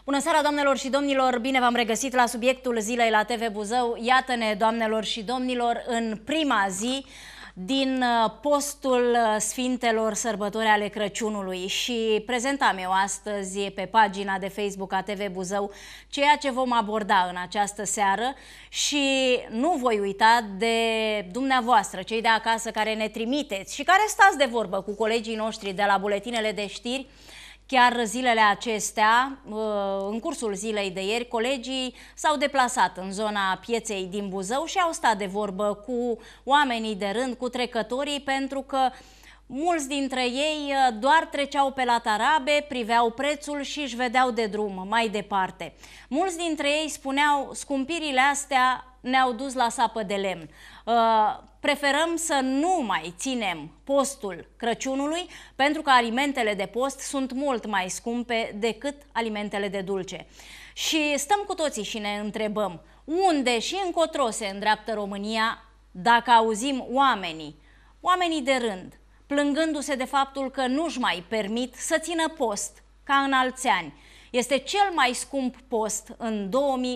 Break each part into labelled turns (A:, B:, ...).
A: Bună seara, doamnelor și domnilor! Bine v-am regăsit la subiectul zilei la TV Buzău. Iată-ne, doamnelor și domnilor, în prima zi din postul Sfintelor Sărbători ale Crăciunului și prezentam eu astăzi pe pagina de Facebook a TV Buzău ceea ce vom aborda în această seară și nu voi uita de dumneavoastră, cei de acasă care ne trimiteți și care stați de vorbă cu colegii noștri de la buletinele de știri. Chiar zilele acestea, în cursul zilei de ieri, colegii s-au deplasat în zona pieței din Buzău și au stat de vorbă cu oamenii de rând, cu trecătorii, pentru că mulți dintre ei doar treceau pe la tarabe, priveau prețul și își vedeau de drum mai departe. Mulți dintre ei spuneau, scumpirile astea ne-au dus la sapă de lemn. Preferăm să nu mai ținem postul Crăciunului pentru că alimentele de post sunt mult mai scumpe decât alimentele de dulce. Și stăm cu toții și ne întrebăm unde și încotro se îndreaptă România dacă auzim oamenii de rând, plângându-se de faptul că nu-și mai permit să țină post ca în alți ani. Este cel mai scump post în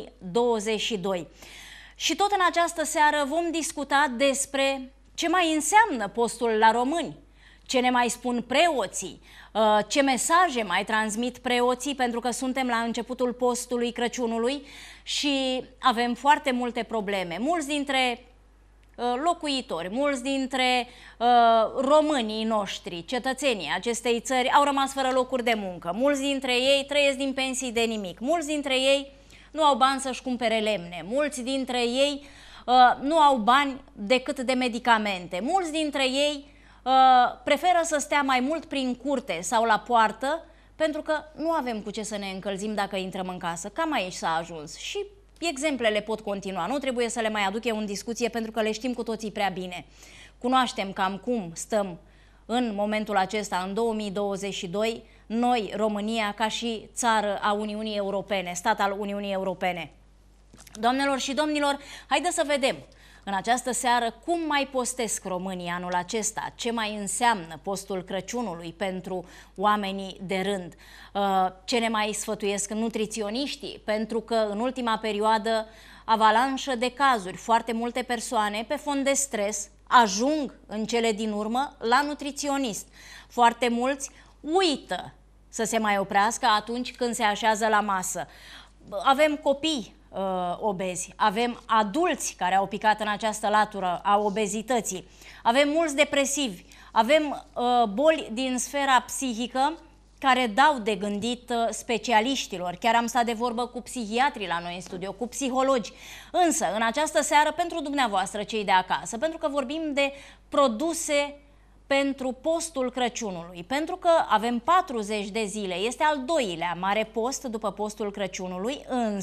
A: 2022. Și tot în această seară vom discuta despre ce mai înseamnă postul la români, ce ne mai spun preoții, ce mesaje mai transmit preoții, pentru că suntem la începutul postului Crăciunului și avem foarte multe probleme. Mulți dintre locuitori, mulți dintre românii noștri, cetățenii acestei țări, au rămas fără locuri de muncă. Mulți dintre ei trăiesc din pensii de nimic. Mulți dintre ei nu au bani să-și cumpere lemne. Mulți dintre ei nu au bani decât de medicamente. Mulți dintre ei preferă să stea mai mult prin curte sau la poartă pentru că nu avem cu ce să ne încălzim dacă intrăm în casă. Cam aici s-a ajuns și exemplele pot continua. Nu trebuie să le mai aduc eu în discuție pentru că le știm cu toții prea bine. Cunoaștem cam cum stăm în momentul acesta, în 2022, noi, România, ca și țară a Uniunii Europene, stat al Uniunii Europene. Doamnelor și domnilor, haideți să vedem în această seară cum mai postesc românii anul acesta, ce mai înseamnă postul Crăciunului pentru oamenii de rând, ce ne mai sfătuiesc nutriționiștii, pentru că în ultima perioadă avalanșă de cazuri, foarte multe persoane pe fond de stres ajung în cele din urmă la nutriționist. Foarte mulți uită să se mai oprească atunci când se așează la masă. Avem copii obezi, avem adulți care au picat în această latură a obezității, avem mulți depresivi, avem boli din sfera psihică care dau de gândit specialiștilor. Chiar am stat de vorbă cu psihiatrii la noi în studio, cu psihologi. Însă, în această seară, pentru dumneavoastră, cei de acasă, pentru că vorbim de produse pentru postul Crăciunului, pentru că avem 40 de zile, este al doilea mare post după postul Crăciunului,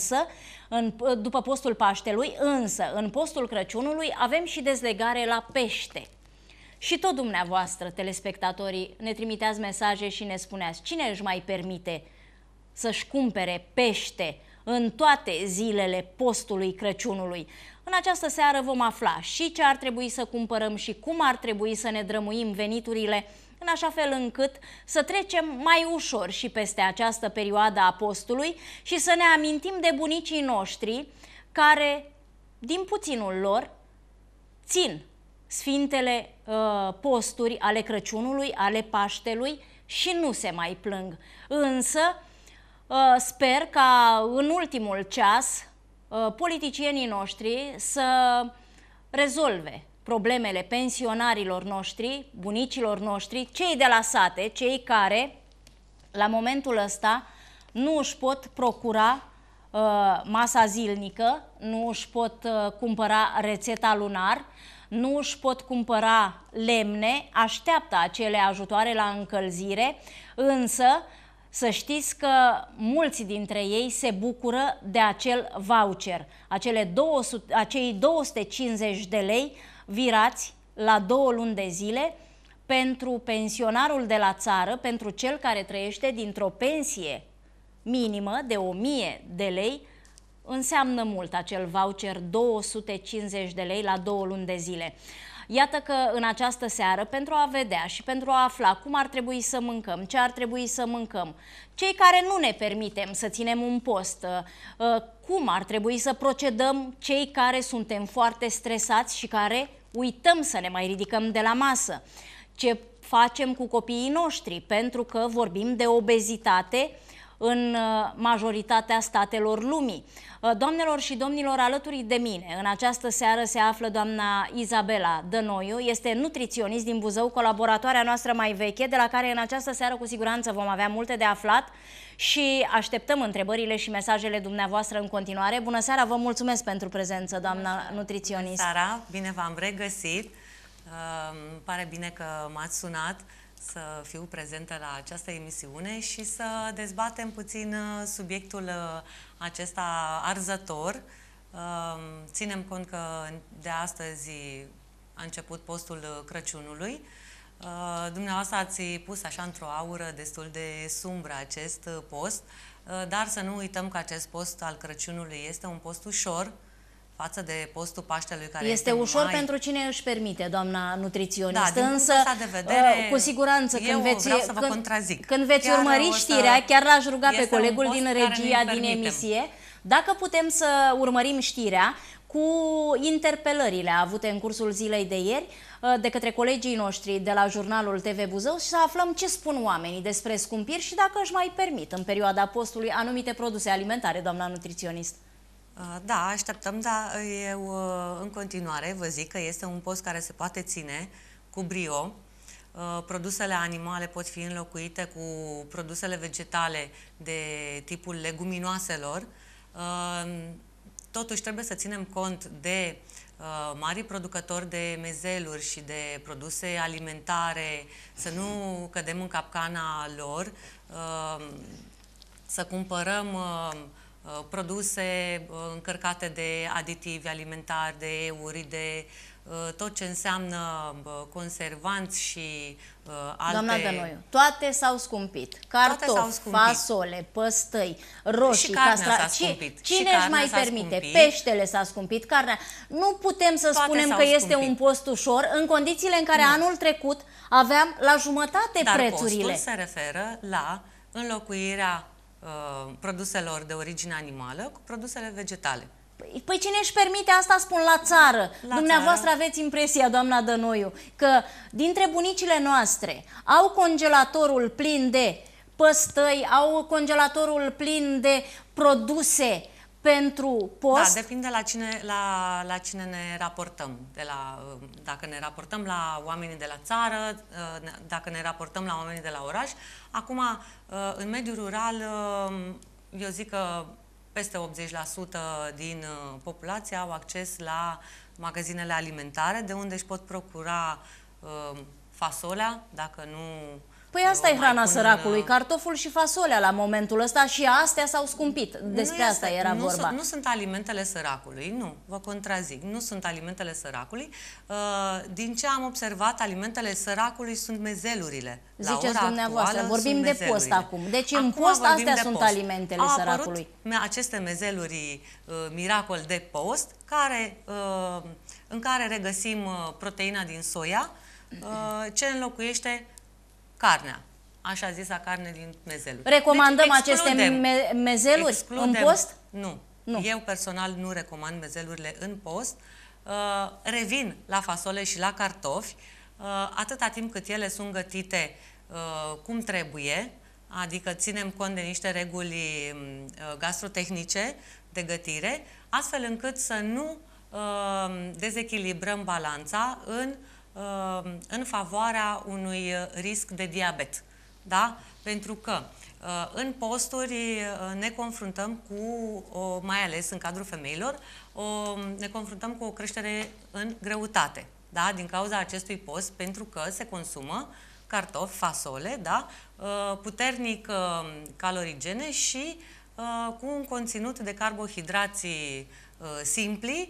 A: după postul Paștelui, însă în postul Crăciunului avem și dezlegare la pește. Și tot dumneavoastră, telespectatorii, ne trimiteați mesaje și ne spuneați cine își mai permite să-și cumpere pește în toate zilele postului Crăciunului. În această seară vom afla și ce ar trebui să cumpărăm și cum ar trebui să ne drămuim veniturile în așa fel încât să trecem mai ușor și peste această perioadă a postului și să ne amintim de bunicii noștri care, din puținul lor, țin sfintele posturi ale Crăciunului, ale Paștelui și nu se mai plâng. Însă sper ca în ultimul ceas politicienii noștri să rezolve problemele pensionarilor noștri, bunicilor noștri, cei de la sate, cei care la momentul ăsta nu își pot procura masa zilnică, nu își pot cumpăra rețeta lunar, nu își pot cumpăra lemne, așteaptă acele ajutoare la încălzire, însă să știți că mulți dintre ei se bucură de acel voucher, acei 250 de lei virați la 2 luni de zile pentru pensionarul de la țară, pentru cel care trăiește dintr-o pensie minimă de 1000 de lei, înseamnă mult acel voucher, 250 de lei la 2 luni de zile. Iată că în această seară, pentru a vedea și pentru a afla cum ar trebui să mâncăm, ce ar trebui să mâncăm, cei care nu ne permitem să ținem un post, cum ar trebui să procedăm cei care suntem foarte stresați și care uităm să ne mai ridicăm de la masă, ce facem cu copiii noștri, pentru că vorbim de obezitate în majoritatea statelor lumii. Doamnelor și domnilor, alături de mine în această seară se află doamna Izabela Dănoiu, este nutriționist din Buzău, colaboratoarea noastră mai veche, de la care în această seară cu siguranță vom avea multe de aflat și așteptăm întrebările și mesajele dumneavoastră în continuare. Bună seara, vă mulțumesc pentru prezență, doamna nutriționist.
B: Bună seara, bine v-am regăsit. Îmi pare bine că m-ați sunat să fiu prezentă la această emisiune și să dezbatem puțin subiectul acesta arzător. Ținem cont că de astăzi a început postul Crăciunului. Dumneavoastră ați pus așa într-o aură destul de sumbră acest post, dar să nu uităm că acest post al Crăciunului este un post ușor față de postul Paștelui, care este
A: ușor
B: mai...
A: pentru cine își permite, doamna nutriționistă,
B: da,
A: însă
B: de vedere,
A: cu siguranță când veți urmări știrea, chiar l-aș ruga pe colegul din regia din emisie, dacă putem să urmărim știrea cu interpelările avute în cursul zilei de ieri de către colegii noștri de la jurnalul TV Buzău și să aflăm ce spun oamenii despre scumpiri și dacă își mai permit în perioada postului anumite produse alimentare, doamna nutriționist.
B: Da, așteptăm, dar eu în continuare vă zic că este un post care se poate ține cu brio. Produsele animale pot fi înlocuite cu produsele vegetale de tipul leguminoaselor. Totuși trebuie să ținem cont de mari producători de mezeluri și de produse alimentare, să nu cădem în capcana lor, să cumpărăm produse încărcate de aditivi alimentari, de euri, de tot ce înseamnă conservanți și alte...
A: Doamna Dănoiu, toate s-au scumpit. Cartofi, fasole, păstăi, roșii, castraveți. Cine își mai permite? Peștele s-a scumpit, carnea. Nu putem să spunem că este un post ușor în condițiile în care anul trecut aveam la jumătate prețurile.
B: Dar postul se referă la înlocuirea produselor de origine animală cu produsele vegetale.
A: Păi cine își permite asta, spun, la țară? Dumneavoastră aveți impresia, doamna Dănoiu, că dintre bunicile noastre au congelatorul plin de păstăi, au congelatorul plin de produse pentru post?
B: Da, depinde la cine ne raportăm. Dacă ne raportăm la oamenii de la țară, dacă ne raportăm la oamenii de la oraș. Acum, în mediul rural, eu zic că peste 80% din populație au acces la magazinele alimentare, de unde își pot procura fasolea, dacă nu...
A: Păi asta e hrana săracului, cartoful și fasolea la momentul ăsta și astea s-au scumpit. Despre asta era vorba.
B: Nu sunt alimentele săracului, nu, vă contrazic, nu sunt alimentele săracului. Din ce am observat, alimentele săracului sunt mezelurile.
A: Ziceți dumneavoastră, vorbim de post acum. Deci în post astea sunt alimentele săracului.
B: Aceste mezeluri miracol de post, în care regăsim proteina din soia, ce înlocuiește carnea, așa zisa carne din mezeluri.
A: Recomandăm aceste mezeluri în post?
B: Nu. Eu personal nu recomand mezelurile în post. Revin la fasole și la cartofi, atâta timp cât ele sunt gătite cum trebuie, adică ținem cont de niște reguli gastrotehnice de gătire, astfel încât să nu dezechilibrăm balanța în favoarea unui risc de diabet. Da? Pentru că în posturi ne confruntăm cu, mai ales în cadrul femeilor, ne confruntăm cu o creștere în greutate. Da? Din cauza acestui post, pentru că se consumă cartofi, fasole, da? Puternic calorigene și cu un conținut de carbohidrați simpli,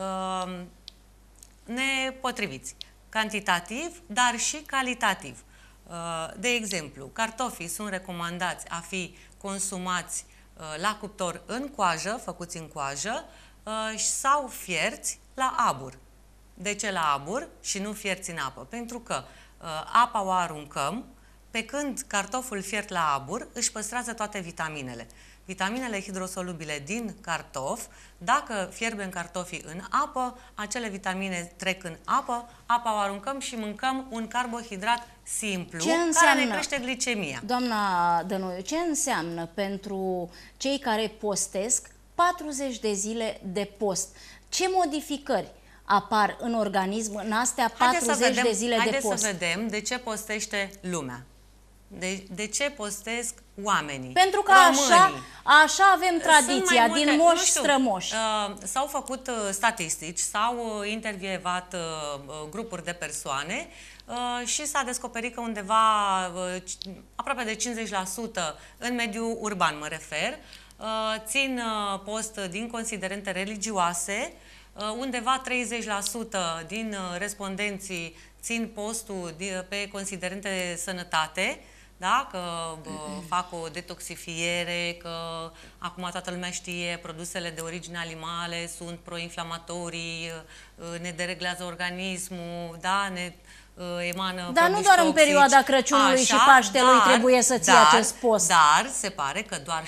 B: nepotriviți. Cantitativ, dar și calitativ. De exemplu, cartofii sunt recomandați a fi consumați la cuptor în coajă, făcuți în coajă, sau fierți la abur. De ce la abur și nu fierți în apă? Pentru că apa o aruncăm, pe când cartoful fiert la abur își păstrează toate vitaminele. Vitaminele hidrosolubile din cartof, dacă fierbem cartofii în apă, acele vitamine trec în apă, apa o aruncăm și mâncăm un carbohidrat simplu, care ne crește glicemia.
A: Doamna Dănuiu, ce înseamnă pentru cei care postesc 40 de zile de post? Ce modificări apar în organism în astea 40 de zile de post?
B: Haideți să vedem de ce postește lumea. De ce postesc oamenii?
A: Pentru că așa avem tradiția, din moși strămoși.
B: S-au făcut statistici, s-au intervievat grupuri de persoane și s-a descoperit că undeva aproape de 50% în mediul urban, mă refer, țin post din considerente religioase, undeva 30% din respondenții țin postul pe considerente sănătate, da? Că fac o detoxifiere, că acum toată lumea știe, produsele de origine animale sunt proinflamatorii, ne dereglează organismul, da? Ne emană
A: dar nu doar în perioada Crăciunului și Paștelui trebuie să ții acest post.
B: Dar se pare că doar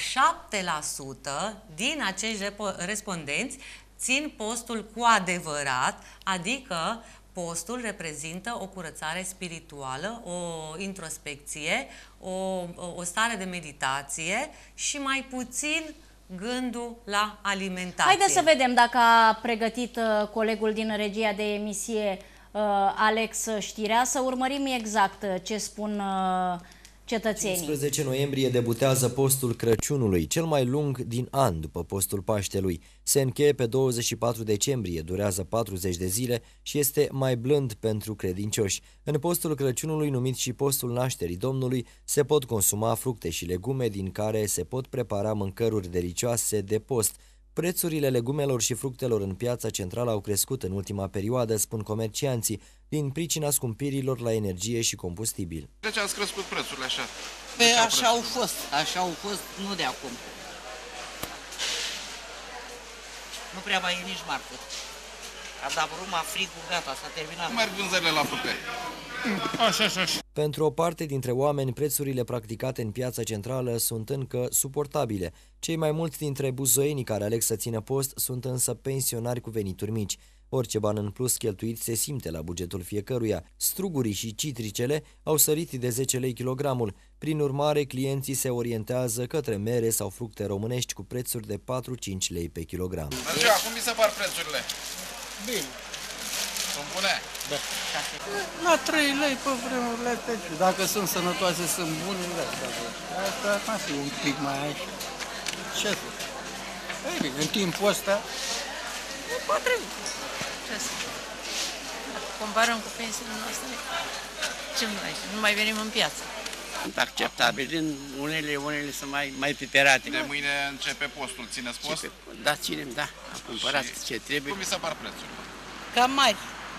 B: 7% din acești respondenți țin postul cu adevărat, adică postul reprezintă o curățare spirituală, o introspecție, o stare de meditație și mai puțin gândul la alimentație.
A: Haideți să vedem dacă a pregătit colegul din regia de emisie, Alex, știrea, să urmărim exact ce spun cetățenii.
C: 15 noiembrie debutează postul Crăciunului, cel mai lung din an după postul Paștelui. Se încheie pe 24 decembrie, durează 40 de zile și este mai blând pentru credincioși. În postul Crăciunului, numit și postul Nașterii Domnului, se pot consuma fructe și legume din care se pot prepara mâncăruri delicioase de post. Prețurile legumelor și fructelor în piața centrală au crescut în ultima perioadă, spun comercianții, din pricina scumpirilor la energie și combustibil.
D: De ce ați crescut prețurile așa?
E: Așa au fost, nu de acum. Nu prea mai e nici marfă. A dat bruma, frigul, gata, s-a terminat.
D: Cum merg vânzările la fructe? Așa.
C: Pentru o parte dintre oameni, prețurile practicate în piața centrală sunt încă suportabile. Cei mai mulți dintre buzoienii care aleg să țină post sunt însă pensionari cu venituri mici. Orice ban în plus cheltuit se simte la bugetul fiecăruia. Strugurii și citricele au sărit de 10 lei kilogramul. Prin urmare, clienții se orientează către mere sau fructe românești cu prețuri de 4-5 lei pe kilogram.
D: Mergea, cum vi se par prețurile?
E: Bine.
D: Sunt bune?
E: Da.
F: La 3 lei pe vremurile astea. Dacă sunt sănătoase, sunt bune, da. Asta n-a fi un pic mai așa. Ce să? Ei bine, în timpul ăsta e potrivit.
G: Ce să? Comparăm cu pensiile noastre, ce nu mai venim în piață.
E: Sunt acceptabile, unele sunt mai piperate.
D: De mâine începe postul, țineți post?
E: Da, ținem, da. Am cumpărat ce trebuie.
D: Cum vi se par prețurile?
G: Cam mari.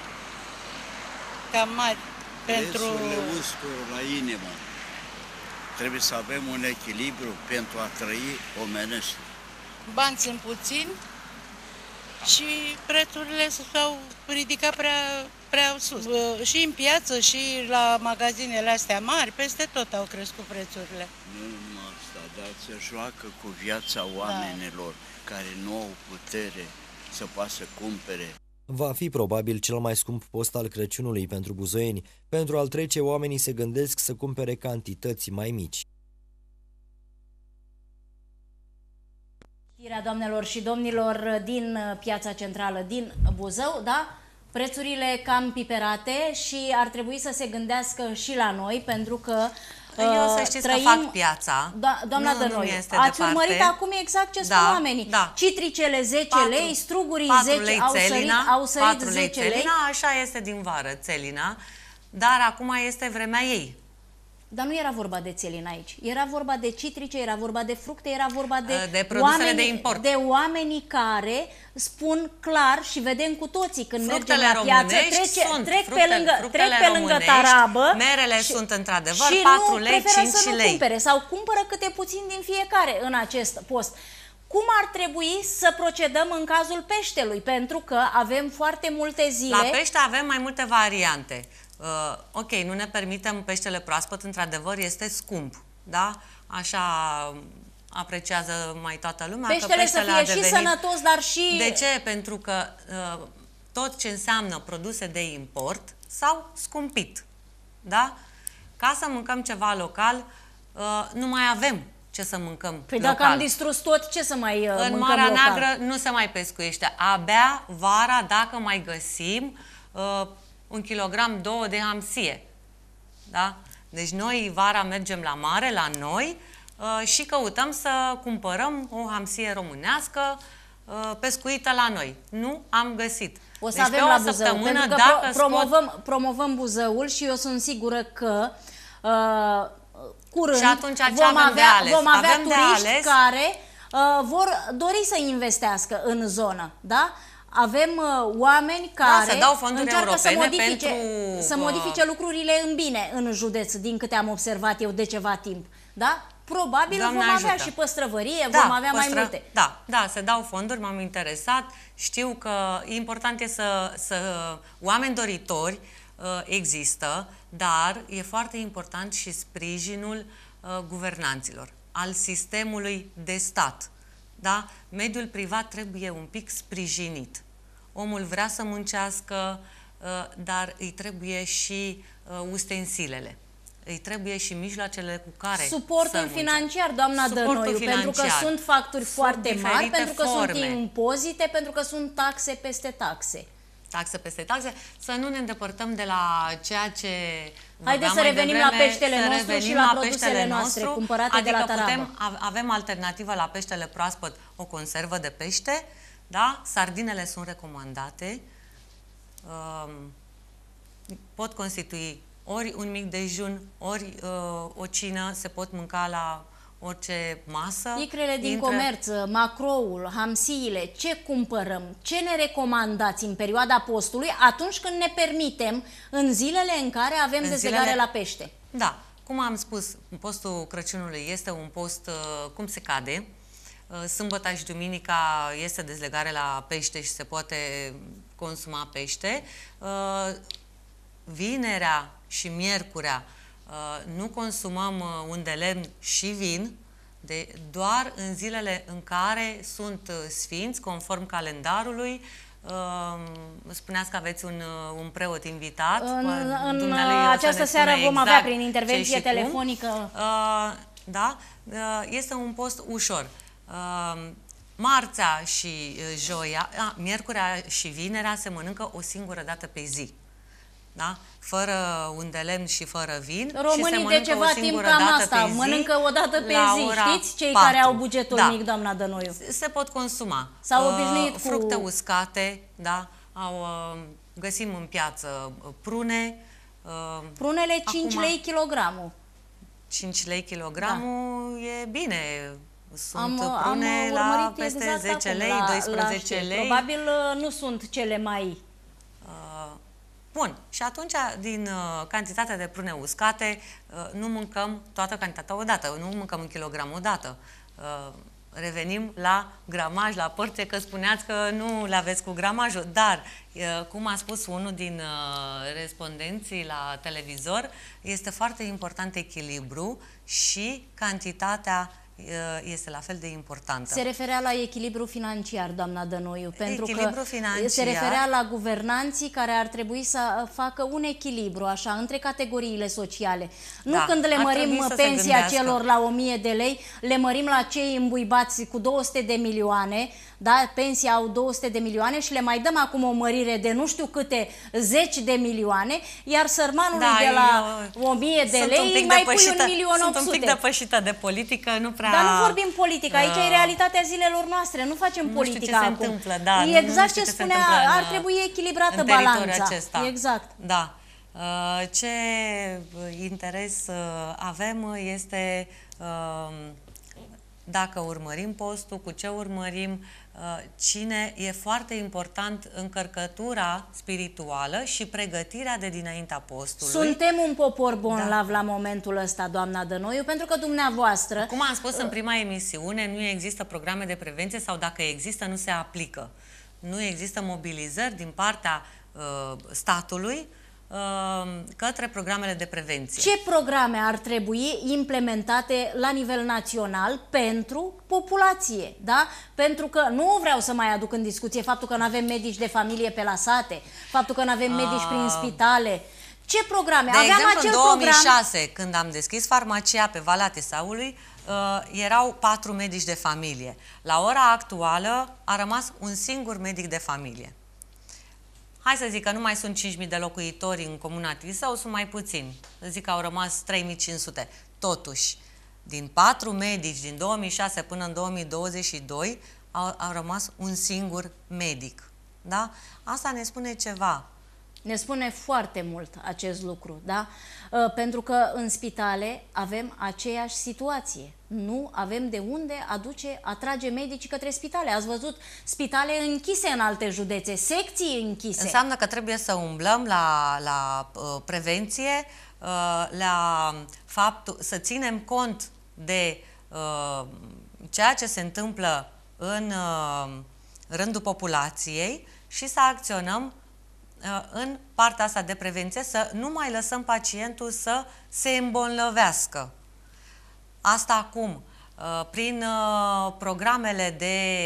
G: Pentru...
H: Prețurile ustură la inimă. Trebuie să avem un echilibru pentru a trăi omenește.
G: Bani sunt puțini și prețurile s-au ridicat prea sus. Și în piață și la magazinele astea mari, peste tot au crescut prețurile.
H: Nu numai asta, dar se joacă cu viața oamenilor care nu au putere să poată să cumpere.
C: Va fi probabil cel mai scump post al Crăciunului pentru buzoieni. Pentru a-l trece, oamenii se gândesc să cumpere cantități mai mici.
A: Știrea, doamnelor și domnilor, din piața centrală din Buzău, da? Prețurile cam piperate și ar trebui să se gândească și la noi, pentru că
B: eu să știți că fac piața.
A: Doamna Dănuiu, ați urmărit acum exact ce spun oamenii.
B: Da.
A: Citricele 10 lei, strugurii 10 au sărit 10 lei.
B: Așa este din vară, țelina, dar acum este vremea ei.
A: Dar nu era vorba de țelin aici. Era vorba de citrice, era vorba de fructe, era vorba de
B: produsele de import.
A: De oamenii care spun clar și vedem cu toții când mergem la piață, trec pe lângă tarabă.
B: Merele sunt într-adevăr
A: și
B: 4 lei, 5
A: să nu
B: lei.
A: cumpere sau cumpără câte puțin din fiecare în acest post. cum ar trebui să procedăm în cazul peștelui, pentru că avem foarte multe zile.
B: La pește avem mai multe variante. Ok, nu ne permitem peștele proaspăt, într-adevăr este scump, da? Așa apreciază mai toată lumea.
A: Peștele să fie și sănătos, dar și...
B: De ce? Pentru că tot ce înseamnă produse de import s-au scumpit, da? Ca să mâncăm ceva local, nu mai avem ce să mâncăm
A: Păi
B: local.
A: dacă am distrus tot, ce să mai mâncăm
B: În Marea
A: local?
B: Neagră nu se mai pescuiește. Abia vara, dacă mai găsim 1 kilogram, 2 de hamsie. Da? Deci noi vara mergem la mare, la noi, și căutăm să cumpărăm o hamsie românească pescuită la noi. Nu am găsit.
A: O să
B: deci
A: avem la Buzău, pentru că promovăm Buzăul și eu sunt sigură că curând
B: și atunci vom avea
A: turiști care vor dori să investească în zonă, da? Avem oameni care
B: să dau fonduri
A: încearcă să
B: pentru
A: modifice lucrurile în bine în județ, din câte am observat eu de ceva timp, da? Probabil
B: Doamne
A: vom avea
B: ajută.
A: și păstrăvărie, vom avea mai multe.
B: Da, se dau fonduri, m-am interesat, știu că important e să oameni doritori există, dar e foarte important și sprijinul guvernanților, al sistemului de stat. Da? Mediul privat trebuie un pic sprijinit. Omul vrea să muncească, dar îi trebuie și ustensilele. Îi trebuie și mijloacele cu care
A: suportul financiar, doamna Dănoiu, pentru că sunt facturi foarte mari, pentru că sunt impozite, pentru că sunt taxe peste taxe.
B: Taxe peste taxe, să nu ne îndepărtăm de la ceea ce...
A: Haideți să revenim la peștele nostru și la produsele noastre cumpărate de la Tarabă.
B: Avem alternativă la peștele proaspăt, o conservă de pește, da? Sardinele sunt recomandate, pot constitui ori un mic dejun, ori o cină, se pot mânca la orice masă.
A: Icrele din comerț, macroul, hamsiile, ce cumpărăm? Ce ne recomandați în perioada postului atunci când ne permitem în zilele în care avem dezlegare la pește?
B: Da, cum am spus, postul Crăciunului este un post cum se cade. Sâmbăta și duminica este dezlegare la pește și se poate consuma pește. Vinerea și miercurea nu consumăm un de lemn și vin, doar în zilele în care sunt sfinți, conform calendarului. Spuneați că aveți un preot invitat.
A: În această seară vom avea prin intervenție telefonică.
B: Da, este un post ușor. Marțea și joia, miercurea și vinerea se mănâncă o singură dată pe zi. Da? Fără un de lemn și fără vin.
A: Românii de ceva timp cam asta, mănâncă o dată pe zi, știți? Cei care au bugetul mic, doamna Dănoiu.
B: Se pot consuma.
A: S-au obișnuit cu...
B: fructe uscate, da? Găsim în piață prune.
A: Prunele 5 lei kilogramul.
B: 5 lei kilogramul e bine. Sunt prune la peste 10 lei, 12 lei.
A: Probabil nu sunt cele mai...
B: Bun, și atunci din cantitatea de prune uscate nu mâncăm toată cantitatea odată, nu mâncăm 1 kilogram odată. Revenim la gramaj, la părțe, că spuneați că nu le aveți cu gramajul, dar, cum a spus unul din respondenții la televizor, este foarte important echilibru și cantitatea este la fel de importantă.
A: Se referea la echilibru financiar, doamna Dănoiu, pentru că se referea la guvernanții care ar trebui să facă un echilibru așa între categoriile sociale. Nu când le mărim pensia celor la 1000 de lei, le mărim la cei îmbuibați cu 200 de milioane, da? Pensia au 200 de milioane și le mai dăm acum o mărire de nu știu câte 10 de milioane, iar sărmanului de la 1000 de lei mai pui 1.800.000.
B: Sunt un pic depășită de politică, nu prea...
A: Dar nu vorbim politică, aici e realitatea zilelor noastre, nu facem politică acum.
B: Nu știu ce se întâmplă, da.
A: Exact ce spunea, ar trebui echilibrată balanța.
B: Acesta.
A: Exact.
B: Da. Ce interes avem este dacă urmărim postul, cu ce urmărim, cine, e foarte important încărcătura spirituală și pregătirea de dinaintea postului.
A: Suntem un popor bonlav la momentul ăsta, doamna Dănoiu, pentru că dumneavoastră...
B: Cum am spus în prima emisiune, nu există programe de prevenție sau dacă există, nu se aplică. Nu există mobilizări din partea statului către programele de prevenție.
A: Ce programe ar trebui implementate la nivel național pentru populație? Da? Pentru că nu vreau să mai aduc în discuție faptul că nu avem medici de familie pe la sate, faptul că nu avem medici prin spitale. Ce programe?
B: De
A: Aveam
B: exemplu,
A: acel
B: în 2006,
A: program...
B: când am deschis farmacia pe Valea Tesaului, erau 4 medici de familie. La ora actuală a rămas un singur medic de familie. Hai să zic că nu mai sunt 5.000 de locuitori în comuna Tisău, sunt mai puțini. Zic că au rămas 3.500. Totuși, din 4 medici din 2006 până în 2022, au rămas un singur medic. Da? Asta ne spune ceva.
A: Ne spune foarte mult acest lucru, da? Pentru că în spitale avem aceeași situație. Nu avem de unde atrage medicii către spitale. Ați văzut spitale închise în alte județe, secții închise.
B: Înseamnă că trebuie să umblăm la prevenție, la faptul, să ținem cont de ceea ce se întâmplă în rândul populației și să acționăm în partea asta de prevenție, să nu mai lăsăm pacientul să se îmbolnăvească. Asta acum, prin programele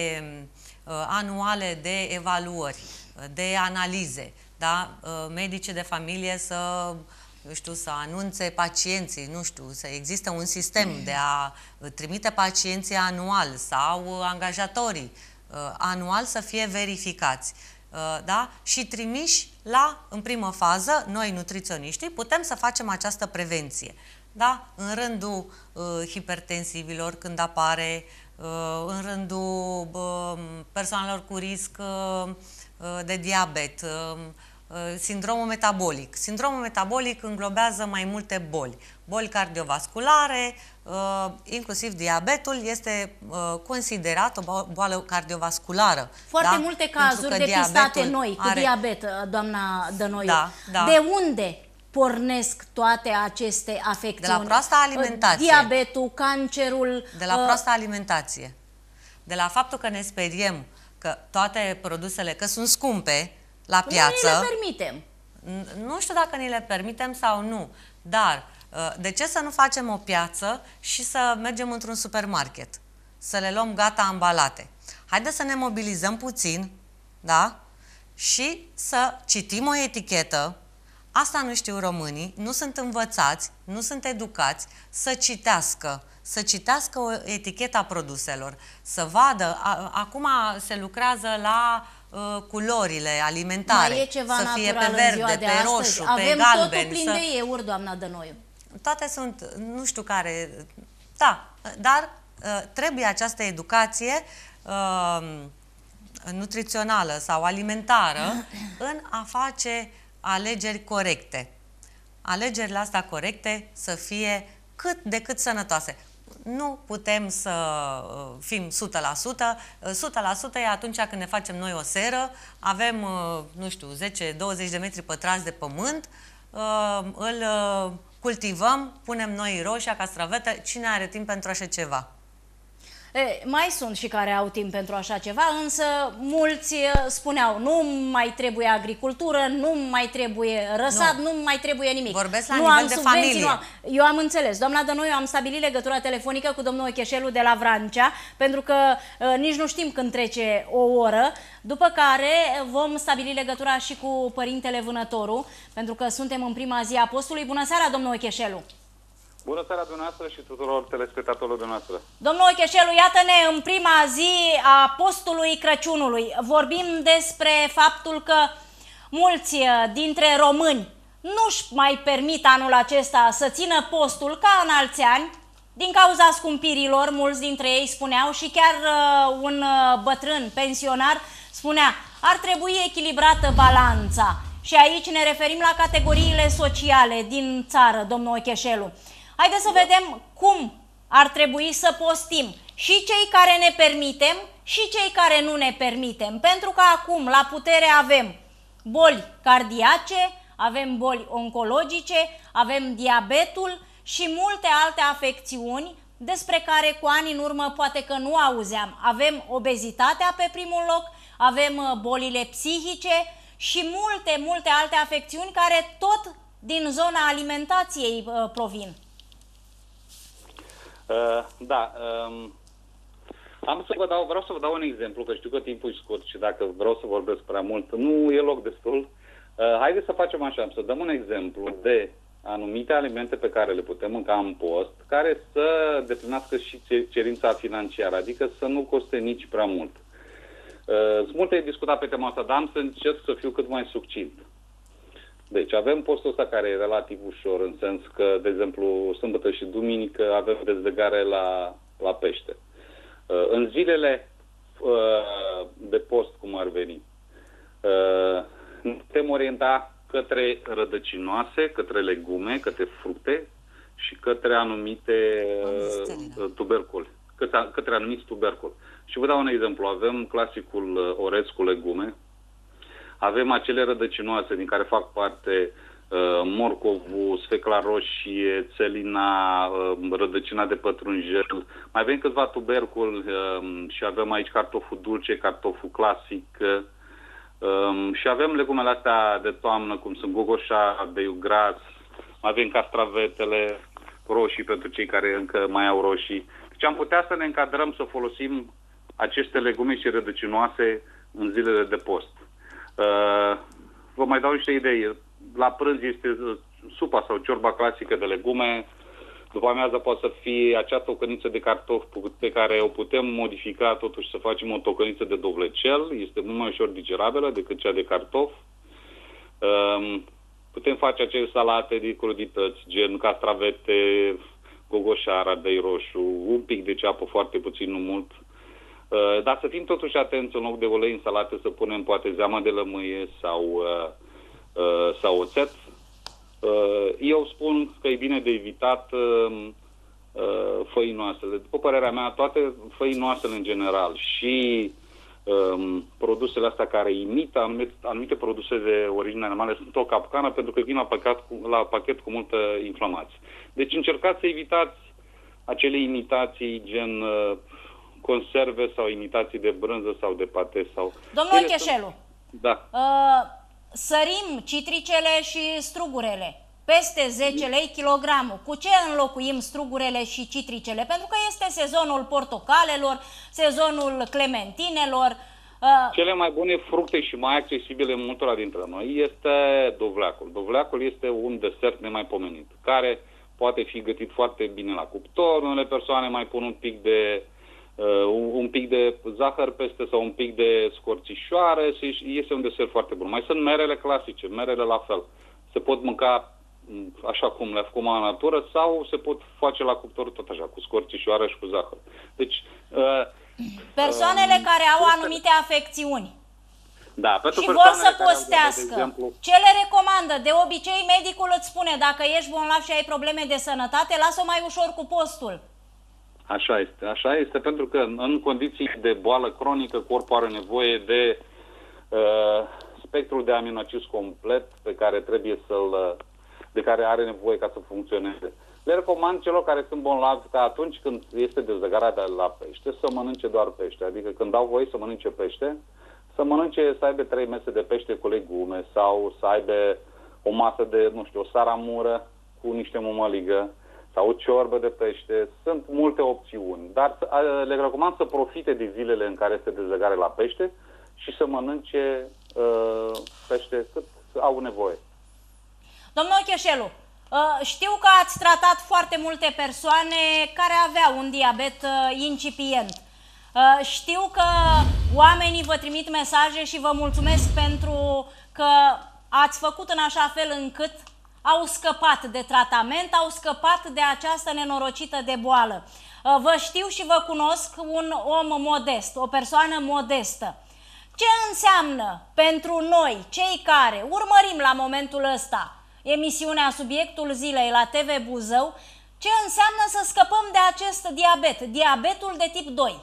B: anuale de evaluări, de analize, da? Medicii de familie să anunțe pacienții, să existe un sistem de a trimite pacienții anual sau angajatorii anual să fie verificați. Da? Și trimiși în primă fază, noi nutriționiștii, putem să facem această prevenție. Da? În rândul hipertensivilor când apare, în rândul persoanelor cu risc de diabet, sindromul metabolic. Sindromul metabolic înglobează mai multe boli. Boli cardiovasculare, inclusiv diabetul este considerat o boală cardiovasculară.
A: Foarte multe cazuri depistate noi cu diabet, doamna Dănoiu.
B: Da.
A: De unde pornesc toate aceste afecțiuni?
B: De la proasta alimentație.
A: Diabetul, cancerul...
B: De la proasta alimentație. De la faptul că ne speriem că toate produsele, că sunt scumpe la piață...
A: Nu ni le permitem.
B: Nu știu dacă ni le permitem sau nu, dar de ce să nu facem o piață și să mergem într-un supermarket? Să le luăm gata ambalate. Haideți să ne mobilizăm puțin, da? Și să citim o etichetă. Asta nu știu românii, nu sunt învățați, nu sunt educați să citească. Să citească o etichetă a produselor, să vadă. Acum se lucrează la culorile alimentare.
A: Mai e ceva
B: să fie
A: natural
B: pe verde,
A: de
B: pe
A: astăzi.
B: roșu,
A: Avem
B: pe galben.
A: totul plin de euri, doamna Dănoiu.
B: Toate sunt, nu știu care... Da, dar trebuie această educație nutrițională sau alimentară în a face alegeri corecte. Alegerile astea corecte să fie cât de cât sănătoase. Nu putem să fim 100%. 100% e atunci când ne facem noi o seră, avem, nu știu, 10-20 de metri pătrați de pământ, îl cultivăm, punem noi roșia, castravete. Cine are timp pentru așa ceva?
A: Mai sunt și care au timp pentru așa ceva, însă mulți spuneau nu mai trebuie agricultură, nu mai trebuie răsat, nu mai trebuie nimic.
B: Vorbesc la nivel de familie.
A: Eu am înțeles. Doamna Dănoiu, am stabilit legătura telefonică cu domnul Ocheșelu de la Vrancea, pentru că nici nu știm când trece o oră, după care vom stabili legătura și cu părintele Vânătoru, pentru că suntem în prima zi a postului. Bună seara, domnul Ocheșelu!
I: Bună seara dumneavoastră și tuturor telespectatorilor dumneavoastră.
A: Domnul Ocheșelu, iată-ne în prima zi a postului Crăciunului. Vorbim despre faptul că mulți dintre români nu-și mai permit anul acesta să țină postul ca în alți ani, din cauza scumpirilor, mulți dintre ei spuneau, și chiar un bătrân pensionar spunea, ar trebui echilibrată balanța. Și aici ne referim la categoriile sociale din țară, domnul Ocheșelu. Haideți să vedem cum ar trebui să postim și cei care ne permitem și cei care nu ne permitem. Pentru că acum la putere avem boli cardiace, avem boli oncologice, avem diabetul și multe alte afecțiuni despre care cu ani în urmă poate că nu auzeam. Avem obezitatea pe primul loc, avem bolile psihice și multe alte afecțiuni care tot din zona alimentației provin.
I: Vreau să vă dau un exemplu, că știu că timpul e scurt și dacă vreau să vorbesc prea mult, nu e loc destul. Haideți să facem așa, să dăm un exemplu de anumite alimente pe care le putem mânca în post, care să deplinească și cerința financiară, adică să nu coste nici prea mult. Sunt multe de discutat pe tema asta, dar am să încerc să fiu cât mai succint. Deci avem postul ăsta care e relativ ușor, în sens că, de exemplu, sâmbătă și duminică avem dezlegare la pește. În zilele de post, cum ar veni, ne putem orienta către rădăcinoase, către legume, către fructe și către anumite tuberculi, către anumiți tuberculi. Și vă dau un exemplu. Avem clasicul orez cu legume, avem acele rădăcinoase din care fac parte morcovul, sfecla roșie, țelina, rădăcina de pătrunjel. Mai avem câțiva tuberculi și avem aici cartoful dulce, cartoful clasic și avem legumele astea de toamnă, cum sunt gogoșa, beiul gras, avem castravetele roșii pentru cei care încă mai au roșii. Deci am putea să ne încadrăm să folosim aceste legume și rădăcinoase în zilele de post. Vă mai dau niște idei. La prânz este supa sau ciorba clasică de legume. După amiază poate să fie acea tocăniță de cartofi pe care o putem modifica totuși să facem o tocăniță de dovlecel. Este mult mai ușor digerabilă decât cea de cartof. Putem face acele salate de crudități, gen castravete, gogoșar, ardei roșu, un pic de ceapă, foarte puțin, nu mult. Dar să fim totuși atenți, în loc de ulei în salate, să punem poate zeamă de lămâie sau oțet. Eu spun că e bine de evitat făinoasele. După părerea mea, toate făinoasele în general și produsele astea care imită anumite produse de origine animale sunt o capcană pentru că vin la pachet cu multă inflamație. Deci încercați să evitați acele imitații gen conserve sau imitații de brânză sau de pate sau...
A: Domnul Cheșelu,
I: da.
A: Sărim citricele și strugurele. Peste 10 lei kilogramul. Cu ce înlocuim strugurele și citricele? Pentru că este sezonul portocalelor, sezonul clementinelor.
I: Cele mai bune fructe și mai accesibile multora dintre noi este dovleacul. Dovleacul este un desert nemaipomenit, care poate fi gătit foarte bine la cuptor. Unele persoane mai pun un pic de zahăr peste sau un pic de scorțișoară și este un desert foarte bun. Mai sunt merele clasice, merele la fel. Se pot mânca așa cum le făcum în natură sau se pot face la cuptor tot așa, cu scorțișoară și cu zahăr. Deci...
A: persoanele care au anumite afecțiuni
I: da, pentru
A: și vor să postească,
I: exemplu,
A: ce le recomandă? De obicei, medicul îți spune, dacă ești bolnav și ai probleme de sănătate, lasă-o mai ușor cu postul.
I: Așa este, pentru că în condiții de boală cronică, corpul are nevoie de spectrul de aminoacizi complet de care are nevoie ca să funcționeze. Le recomand celor care sunt bolnavi că atunci când este dezlegarea de la pește, să mănânce doar pește. Adică când dau voie să mănânce pește, să aibă 3 mese de pește cu legume sau să aibă o masă de, nu știu, o saramură cu niște mămăligă sau o ciorbă de pește. Sunt multe opțiuni, dar le recomand să profite de zilele în care este dezlegare la pește și să mănânce pește cât au nevoie.
A: Domnul Cheșelu, știu că ați tratat foarte multe persoane care aveau un diabet incipient. Știu că oamenii vă trimit mesaje și vă mulțumesc pentru că ați făcut în așa fel încât au scăpat de tratament, au scăpat de această nenorocită de boală. Vă știu și vă cunosc un om modest, o persoană modestă. Ce înseamnă pentru noi, cei care urmărim la momentul ăsta emisiunea Subiectul Zilei la TV Buzău, Ce înseamnă să scăpăm de acest diabet, diabetul de tip 2?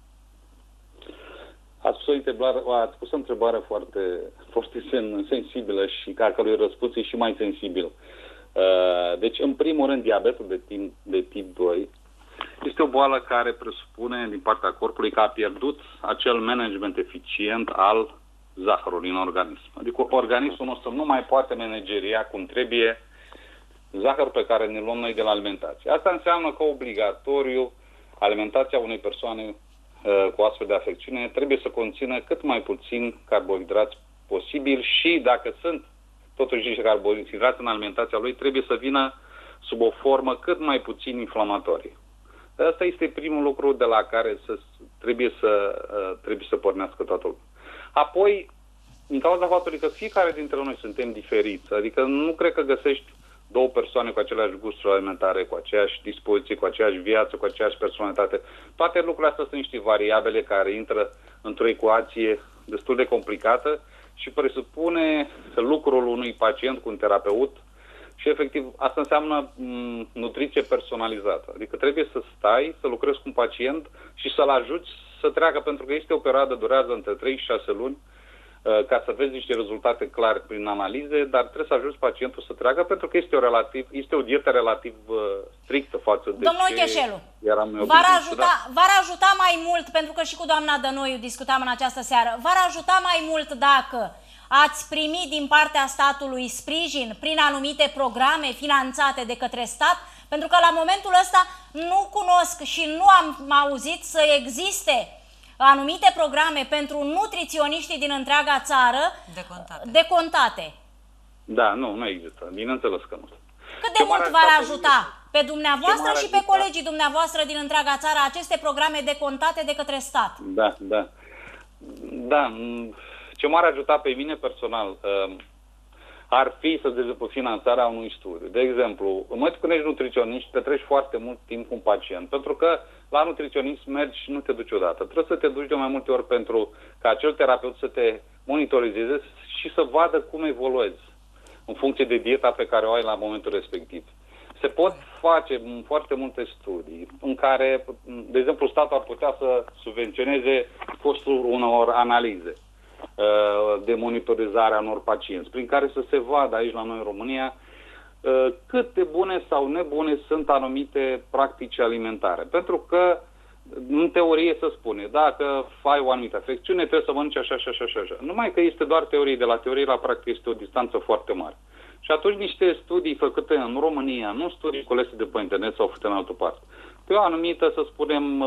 I: Ați pus o întrebare foarte, foarte sensibilă și ca cărui răspuns e și mai sensibil. Deci, în primul rând, diabetul de tip 2 este o boală care presupune din partea corpului că a pierdut acel management eficient al zahărului în organism. Adică organismul nostru nu mai poate manageria cum trebuie zahărul pe care ne luăm noi de la alimentație. Asta înseamnă că obligatoriu alimentația unei persoane cu astfel de afecțiune trebuie să conțină cât mai puțin carbohidrați posibil și dacă sunt totuși niște carbohidrați în alimentația lui, trebuie să vină sub o formă cât mai puțin inflamatorie. Asta este primul lucru de la care trebuie să pornească toată lumea. Apoi, din cauza faptului că fiecare dintre noi suntem diferiți, adică nu cred că găsești două persoane cu aceleași gusturi alimentare, cu aceeași dispoziție, cu aceeași viață, cu aceeași personalitate. Toate lucrurile astea sunt niște variabile care intră într-o ecuație destul de complicată și presupune lucrul unui pacient cu un terapeut și efectiv asta înseamnă nutriție personalizată. Adică trebuie să stai, să lucrezi cu un pacient și să-l ajuți să treacă, pentru că este o perioadă, durează între 3 și 6 luni, ca să vezi niște rezultate clare prin analize, dar trebuie să ajuți pacientul să treacă, pentru că este o dietă relativ strictă față de
A: Domnul Cheșelu, v-ar ajuta mai mult, pentru că și cu doamna Dănoiu discutam în această seară, v-ar ajuta mai mult dacă ați primit din partea statului sprijin prin anumite programe finanțate de către stat? Pentru că la momentul ăsta nu cunosc și nu am auzit să existe anumite programe pentru nutriționiștii din întreaga țară decontate.
I: Da, nu există. Bineînțeles că nu.
A: Cât de mult v-ar ajuta pe dumneavoastră și pe colegii dumneavoastră din întreaga țară aceste programe decontate de către stat?
I: Da. Ce m-ar ajuta pe mine personal ar fi să dezvoltă finanțarea unui studiu. De exemplu, în momentul când ești nutriționist, petreci foarte mult timp cu un pacient, pentru că la nutriționist mergi și nu te duci odată. Trebuie să te duci de mai multe ori pentru ca acel terapeut să te monitorizeze și să vadă cum evoluezi în funcție de dieta pe care o ai la momentul respectiv. Se pot face foarte multe studii în care, de exemplu, statul ar putea să subvenționeze costul unor analize de monitorizare a unor pacienți, prin care să se vadă aici la noi în România cât de bune sau nebune sunt anumite practici alimentare. Pentru că, în teorie se spune, dacă ai o anumită afecțiune, trebuie să mănânci așa. Numai că este doar teorie, de la teorie la practică este o distanță foarte mare. Și atunci niște studii făcute în România, nu studii colese de pe internet sau făcute în altă parte, pe o anumită, să spunem,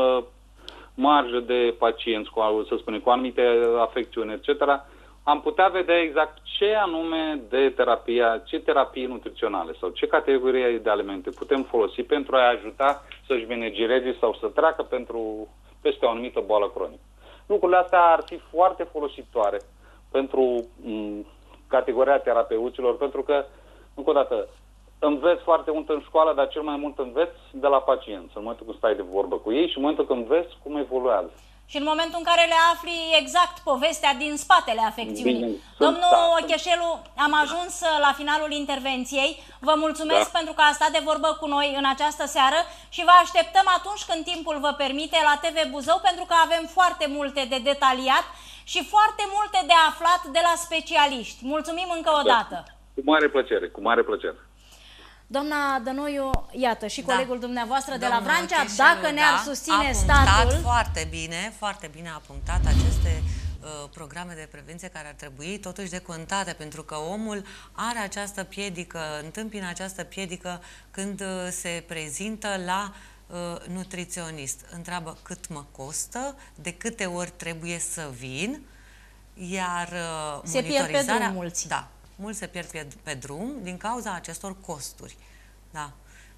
I: marjă de pacienți, cu anumite afecțiuni, etc., am putea vedea exact ce anume de ce terapie nutriționale sau ce categorie de alimente putem folosi pentru a ajuta să-și managereze sau să treacă peste o anumită boală cronică. Lucrurile astea ar fi foarte folositoare pentru categoria terapeuților, pentru că, încă o dată, înveți foarte mult în școală, dar cel mai mult înveți de la pacienți, în momentul când stai de vorbă cu ei și în momentul când vezi cum evoluează.
A: Și în momentul în care le afli exact povestea din spatele afecțiunii. Domnul Cheșelu, am ajuns la finalul intervenției. Vă mulțumesc pentru că a stat de vorbă cu noi în această seară și vă așteptăm atunci când timpul vă permite la TV Buzău, pentru că avem foarte multe de detaliat și foarte multe de aflat de la specialiști. Mulțumim încă o dată.
I: Cu mare plăcere, cu mare plăcere.
A: Doamna Dănoiu, iată, și colegul dumneavoastră de la Vrancea, dacă ne-ar susține statul...
B: Foarte bine a punctat aceste programe de prevenție care ar trebui totuși decontate, pentru că omul are această piedică, întâmpină această piedică când se prezintă la nutriționist. Întreabă cât mă costă, de câte ori trebuie să vin, iar
A: se pierd pe drum mulți.
B: Da. Mulți se pierd pe drum din cauza acestor costuri. Da.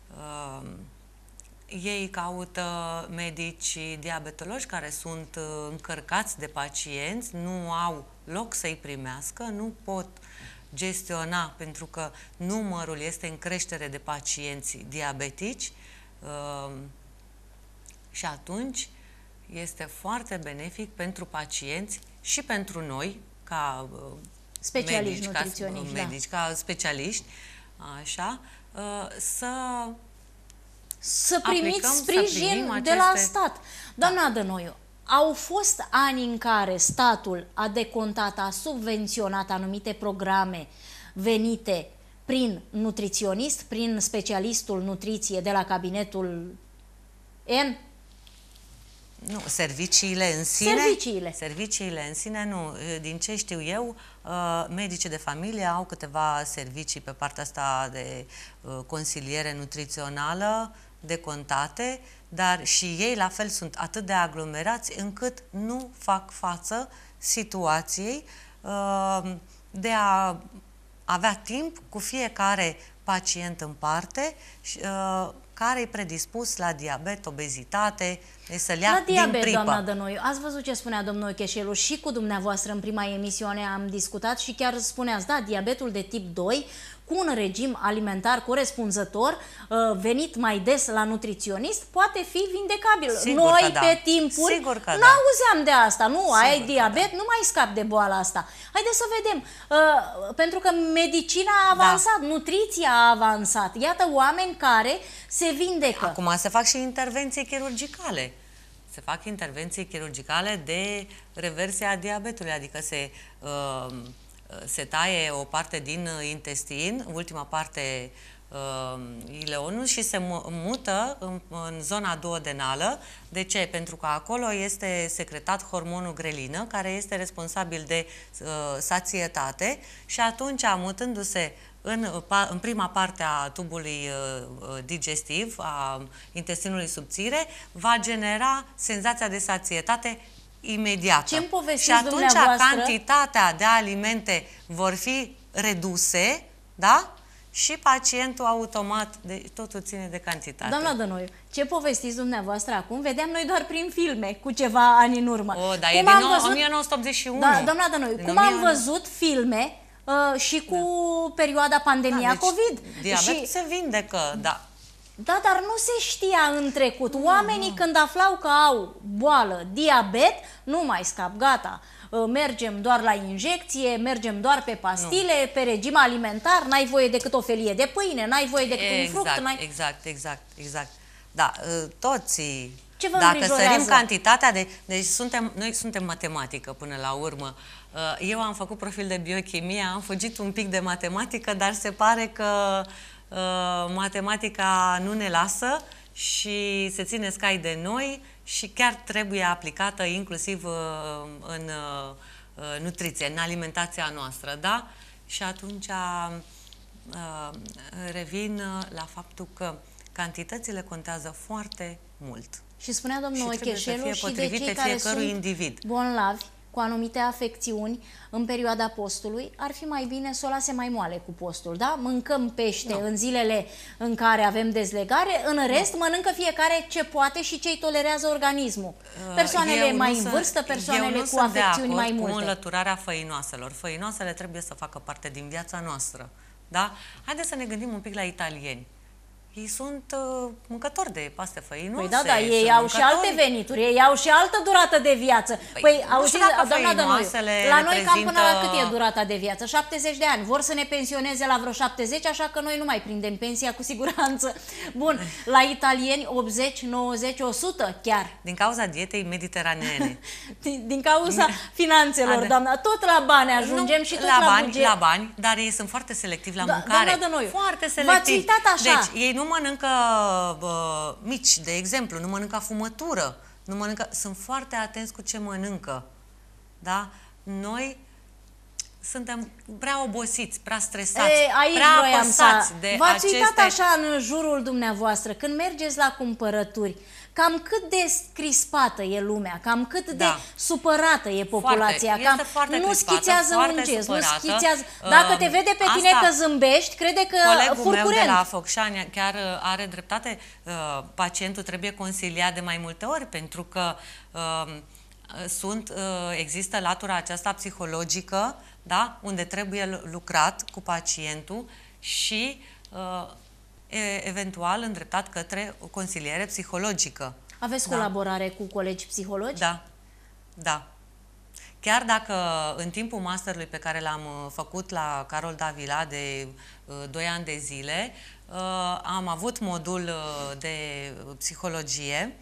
B: Ei caută medici diabetologi care sunt încărcați de pacienți, nu au loc să-i primească, nu pot gestiona pentru că numărul este în creștere de pacienți diabetici și atunci este foarte benefic pentru pacienți și pentru noi ca
A: specialiști nutriționiști,
B: ca specialiști, așa, să
A: să primiți
B: aplicăm,
A: sprijin de la stat. Doamna Dănoiu, au fost ani în care statul a decontat, a subvenționat anumite programe venite prin nutriționist, prin specialistul nutriție de la cabinetul N?
B: Nu, serviciile în sine. Serviciile în sine nu. Din ce știu eu, medicii de familie au câteva servicii pe partea asta de consiliere nutrițională decontate, dar și ei la fel sunt atât de aglomerați încât nu fac față situației de a avea timp cu fiecare pacient în parte care e predispus la diabet, obezitate, să-l ia din
A: diabet,
B: pripă.
A: doamna Dănoiu, ați văzut ce spunea domnul Cheșelu și cu dumneavoastră în prima emisiune am discutat și chiar spuneați, da, diabetul de tip 2 cu un regim alimentar corespunzător, venit mai des la nutriționist, poate fi vindecabil.
B: Sigur
A: Noi,
B: că da.
A: pe timpuri, n-auzeam de asta. Nu, ai diabet, nu mai scapi de boala asta. Haideți să vedem. Pentru că medicina a avansat, nutriția a avansat. Iată oameni care se vindecă.
B: Acum se fac și intervenții chirurgicale. Se fac intervenții chirurgicale de reversie a diabetului, adică se taie o parte din intestin, ultima parte ileonul, și se mută în zona duodenală. De ce? Pentru că acolo este secretat hormonul grelină, care este responsabil de sațietate, și atunci, mutându-se în prima parte a tubului digestiv, a intestinului subțire, va genera senzația de sațietate imediată.
A: Ce-mi povestiți
B: și atunci
A: dumneavoastră?
B: Cantitatea de alimente vor fi reduse, da? Și pacientul automat, totul ține de cantitate.
A: Doamna Dănoiu, ce povestiți dumneavoastră acum? Vedeam noi doar prin filme, cu ceva ani în urmă.
B: Dar e din 1981.
A: Da, doamna Dănoiu, cum am văzut filme și cu perioada pandemia COVID.
B: Diabetul se vindecă, da.
A: Da, dar nu se știa în trecut. Oamenii când aflau că au boală, diabet, nu mai scap, gata. Mergem doar la injecție, mergem doar pe pastile, pe regim alimentar, n-ai voie decât o felie de pâine, n-ai voie decât un fruct.
B: Exact. Da, toți.
A: Ce vă
B: dacă
A: îngrijorează?
B: sărim cantitatea deci noi suntem matematică până la urmă. Eu am făcut profil de biochimie, am fugit un pic de matematică, dar se pare că matematica nu ne lasă și se ține scai de noi și chiar trebuie aplicată inclusiv în nutriție, în alimentația noastră, da? Și atunci revin la faptul că cantitățile contează foarte mult.
A: Și spunea domnul Cheșelu și de cei care sunt
B: individ.
A: bolnavi cu anumite afecțiuni în perioada postului, ar fi mai bine să o lase mai moale cu postul, da? Mâncăm pește în zilele în care avem dezlegare, în rest mănâncă fiecare ce poate și ce-i tolerează organismul. Persoanele mai în vârstă, persoanele cu afecțiuni mai multe.
B: Cu înlăturarea făinoaselor. Făinoasele trebuie să facă parte din viața noastră, da? Haideți să ne gândim un pic la italieni. Ei sunt mâncători de paste făinoase.
A: Păi da, ei au și alte venituri, ei au și altă durată de viață. Păi auziți, doamna Dănoiu, la noi cam până la cât e durata de viață? 70 de ani. Vor să ne pensioneze la vreo 70, așa că noi nu mai prindem pensia cu siguranță. Bun, la italieni 80, 90, 100 chiar.
B: Din cauza dietei mediteraneene.
A: Din cauza finanțelor, doamna. Tot la bani ajungem și tot la buget.
B: La bani, dar ei sunt foarte selectivi la mâncare.
A: Doamna Dănoiu,
B: foarte selectivi.
A: v-ați uitat așa.
B: Deci, ei nu mănâncă mici, de exemplu, nu mănâncă fumătură, nu mănâncă, sunt foarte atenți cu ce mănâncă. Da? Noi suntem prea obosiți, prea stresați, prea apăsați de
A: V-ați uitat așa în jurul dumneavoastră, când mergeți la cumpărături, cam cât de crispată e lumea, cam cât de supărată e populația, nu schițează un gest, nu schițează. Dacă te vede pe tine că zâmbești, crede că
B: colegul meu de la Focșani chiar are dreptate, pacientul trebuie consiliat de mai multe ori, pentru că există latura aceasta psihologică, da? Unde trebuie lucrat cu pacientul și eventual îndreptat către o consiliere psihologică.
A: Aveți colaborare cu colegi psihologi?
B: Da. chiar dacă în timpul masterului pe care l-am făcut la Carol Davila de 2 ani de zile, am avut modul de psihologie,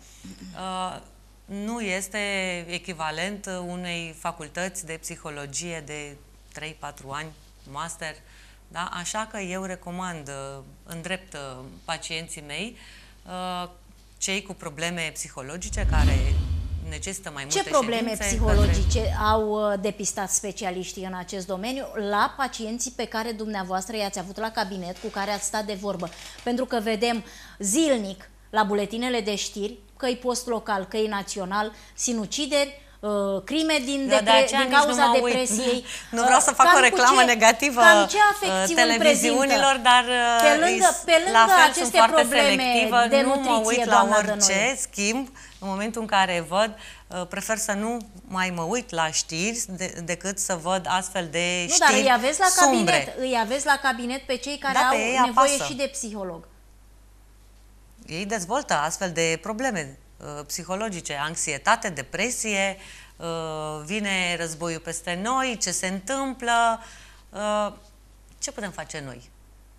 B: nu este echivalent unei facultăți de psihologie de 3-4 ani, master, da? Așa că eu recomand, îndrept pacienții mei, cei cu probleme psihologice care necesită mai multe
A: Ce probleme
B: ședințe,
A: psihologice au depistat specialiștii în acest domeniu la pacienții pe care dumneavoastră i-ați avut la cabinet, cu care ați stat de vorbă? Pentru că vedem zilnic la buletinele de știri, că-i post local, că-i național, sinucideri, crime din cauza depresiei.
B: Nu vreau să fac o reclamă negativă televiziunilor, dar
A: pe lângă
B: la fel
A: aceste
B: sunt foarte
A: probleme
B: selectivă.
A: de
B: Nu mă uit la orice
A: Dănoie.
B: schimb. În momentul în care văd, prefer să nu mai mă uit la știri decât să văd astfel de știri
A: dar îi aveți la
B: sumbre.
A: cabinet, îi aveți la cabinet pe cei care
B: Da, pe
A: au
B: ei
A: nevoie
B: apasă.
A: și de psiholog.
B: Ei dezvoltă astfel de probleme psihologice, anxietate, depresie, vine războiul peste noi, ce se întâmplă, ce putem face noi?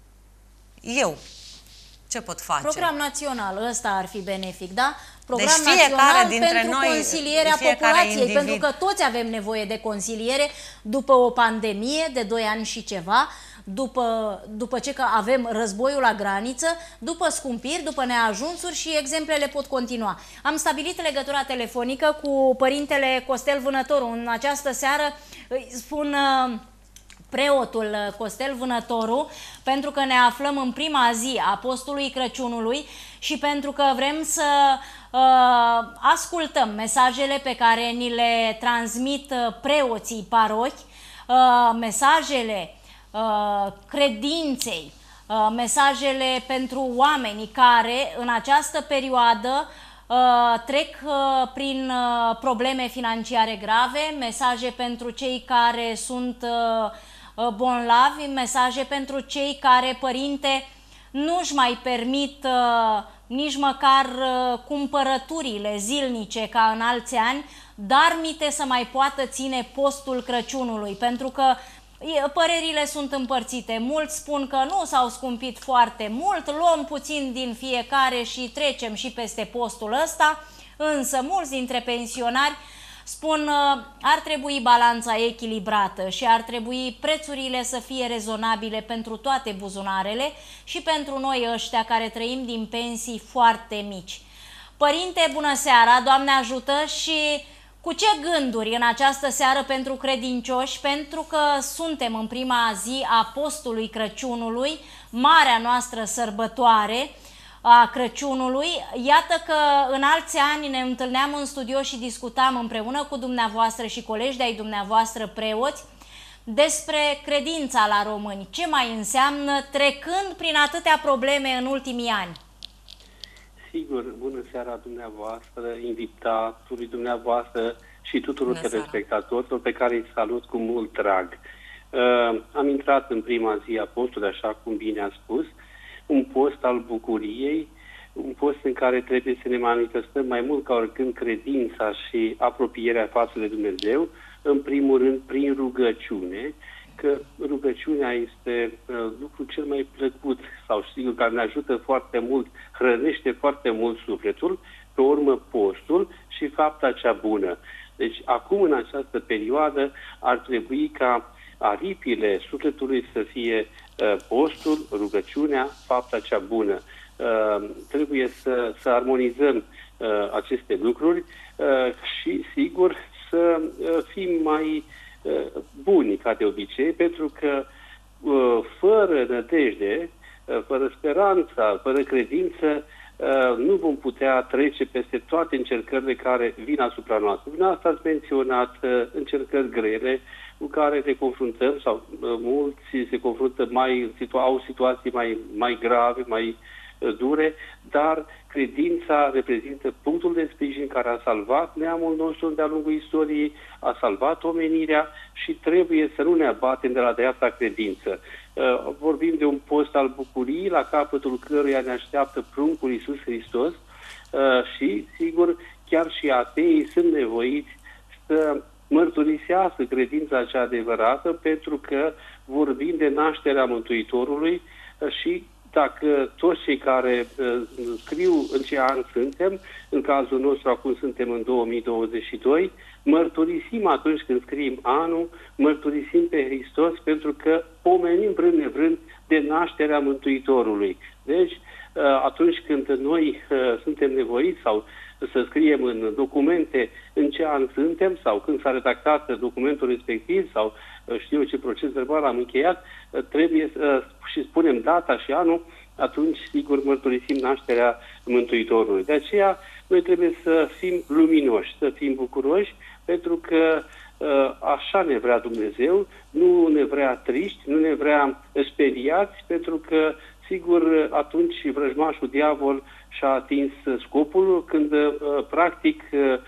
B: Eu, ce pot face?
A: Program național, ăsta ar fi benefic, da? Program
B: Deci fiecare
A: național
B: dintre
A: pentru
B: noi,
A: consilierea
B: fiecare
A: populației,
B: individ.
A: pentru că toți avem nevoie de consiliere după o pandemie de 2 ani și ceva, după ce că avem războiul la graniță, după scumpiri, după neajunsuri și exemplele pot continua. Am stabilit legătura telefonică cu părintele Costel Vânătoru. În această seară îi spun preotul Costel Vânătoru, pentru că ne aflăm în prima zi a postului Crăciunului și pentru că vrem să ascultăm mesajele pe care ni le transmit preoții parohi, mesajele credinței, mesajele pentru oamenii care în această perioadă trec prin probleme financiare grave, mesaje pentru cei care sunt bolnavi, mesaje pentru cei care, părinte, nu-și mai permit nici măcar cumpărăturile zilnice ca în alți ani, dar mite să mai poată ține postul Crăciunului, pentru că părerile sunt împărțite. Mulți spun că nu s-au scumpit foarte mult, luăm puțin din fiecare și trecem și peste postul ăsta, însă mulți dintre pensionari spun ar trebui balanța echilibrată și ar trebui prețurile să fie rezonabile pentru toate buzunarele și pentru noi ăștia care trăim din pensii foarte mici. Părinte, bună seara, Doamne ajută! Și cu ce gânduri în această seară pentru credincioși, pentru că suntem în prima zi a postului Crăciunului, marea noastră sărbătoare a Crăciunului. Iată că în alți ani ne întâlneam în studio și discutam împreună cu dumneavoastră și colegi de-ai dumneavoastră preoți despre credința la români. Ce mai înseamnă trecând prin atâtea probleme în ultimii ani?
J: Sigur, bună seara dumneavoastră, invitatului dumneavoastră și tuturor telespectatorilor pe care îi salut cu mult drag. Am intrat în prima zi a postului, așa cum bine a spus, un post al bucuriei, un post în care trebuie să ne manifestăm mai mult ca oricând credința și apropierea față de Dumnezeu, în primul rând prin rugăciune, că rugăciunea este lucrul cel mai plăcut sau sigur care ne ajută foarte mult, hrănește foarte mult sufletul, pe urmă postul și fapta cea bună. Deci acum în această perioadă ar trebui ca aripile sufletului să fie postul, rugăciunea, fapta cea bună. Trebuie să armonizăm aceste lucruri și sigur să fim mai buni ca de obicei, pentru că fără nădejde, fără speranța, fără credință, nu vom putea trece peste toate încercările care vin asupra noastră. Dumneavoastră ați menționat încercări grele cu care ne confruntăm, sau mulți se confruntă au situații mai grave, mai dure, dar credința reprezintă punctul de sprijin care a salvat neamul nostru de-a lungul istoriei, a salvat omenirea și trebuie să nu ne abatem de la dreapta credință. Vorbim de un post al bucuriei, la capătul căruia ne așteaptă pruncul Iisus Hristos și, sigur, chiar și ateii sunt nevoiți să mărturisească credința cea adevărată, pentru că vorbim de nașterea Mântuitorului și dacă toți cei care scriu în ce an suntem, în cazul nostru acum suntem în 2022, mărturisim atunci când scriem anul, mărturisim pe Hristos, pentru că pomenim vrând nevrând de nașterea Mântuitorului. Deci, atunci când noi suntem nevoiți sau să scriem în documente în ce an suntem sau când s-a redactat documentul respectiv sau știu ce proces verbal am încheiat, trebuie și spunem data și anul, atunci sigur mărturisim nașterea Mântuitorului. De aceea noi trebuie să fim luminoși, să fim bucuroși, pentru că așa ne vrea Dumnezeu, nu ne vrea triști, nu ne vrea speriați, pentru că sigur atunci vrăjmașul diavol și-a atins scopul când practic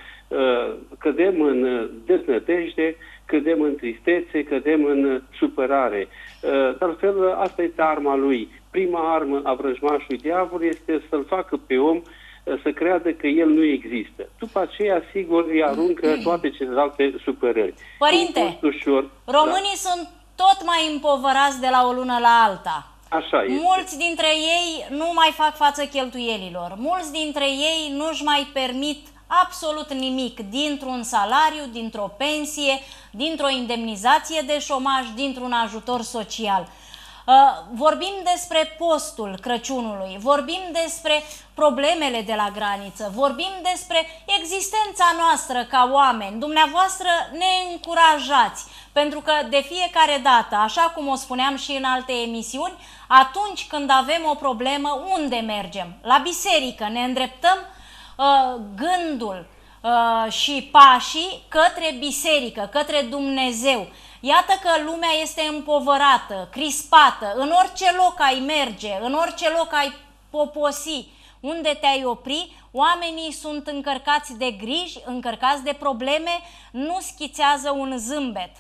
J: cădem în deznădejde, cădem în tristețe, cădem în supărare. De altfel, asta este arma lui. Prima armă a vrăjmașului diavol este să-l facă pe om să creadă că el nu există. După aceea, sigur, îi aruncă toate celelalte supărări.
A: Părinte, românii sunt tot mai împovărați de la o lună la alta.
J: Așa este.
A: Mulți dintre ei nu mai fac față cheltuielilor. Mulți dintre ei nu-și mai permit absolut nimic dintr-un salariu, dintr-o pensie, dintr-o indemnizație de șomaj, dintr-un ajutor social. Vorbim despre postul Crăciunului, vorbim despre problemele de la graniță, vorbim despre existența noastră ca oameni. Dumneavoastră ne încurajați, pentru că de fiecare dată, așa cum o spuneam și în alte emisiuni, atunci când avem o problemă, unde mergem? La biserică, ne îndreptăm gândul și pașii către biserică, către Dumnezeu. Iată că lumea este împovărată, crispată, în orice loc ai merge, în orice loc ai poposi, unde te-ai opri, oamenii sunt încărcați de griji, încărcați de probleme, nu schițează un zâmbet.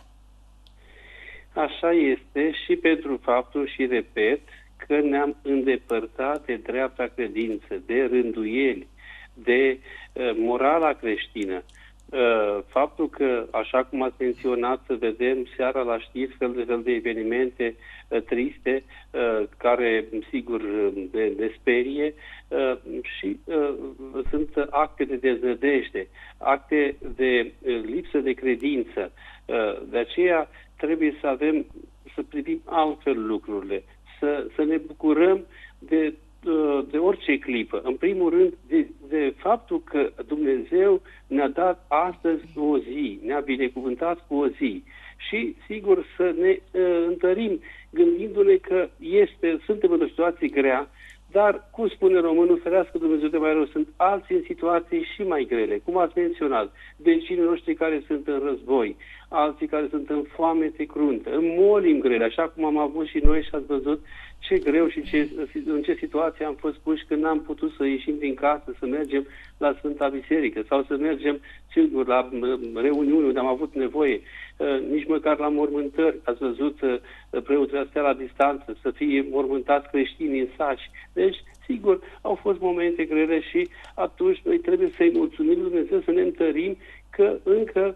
J: Așa este și pentru faptul, și repet, că ne-am îndepărtat de dreapta credință, de rânduieli, de morala creștină. Faptul că, așa cum ați menționat, să vedem seara la știri fel de evenimente triste, care, sigur, ne sperie, și sunt acte de deznădejde, acte de lipsă de credință. De aceea trebuie să privim altfel lucrurile, să ne bucurăm de orice clipă. În primul rând, de faptul că Dumnezeu ne-a dat astăzi o zi, ne-a binecuvântat cu o zi. Și, sigur, să ne întărim gândindu-ne că suntem într-o situație grea, dar, cum spune românul, ferească Dumnezeu de mai rău, sunt alții în situații și mai grele, cum ați menționat, vecinii noștri care sunt în război, alții care sunt în foamete cruntă, în molim grele, așa cum am avut și noi și ați văzut ce greu și în ce situație am fost puși când n-am putut să ieșim din casă, să mergem la Sfânta Biserică sau să mergem, sigur, la reuniuni unde am avut nevoie, nici măcar la mormântări. Ați văzut preoții astea la distanță, să fie mormântați creștini în saci. Deci, sigur, au fost momente grele și atunci noi trebuie să-i mulțumim lui Dumnezeu, să ne întărim că încă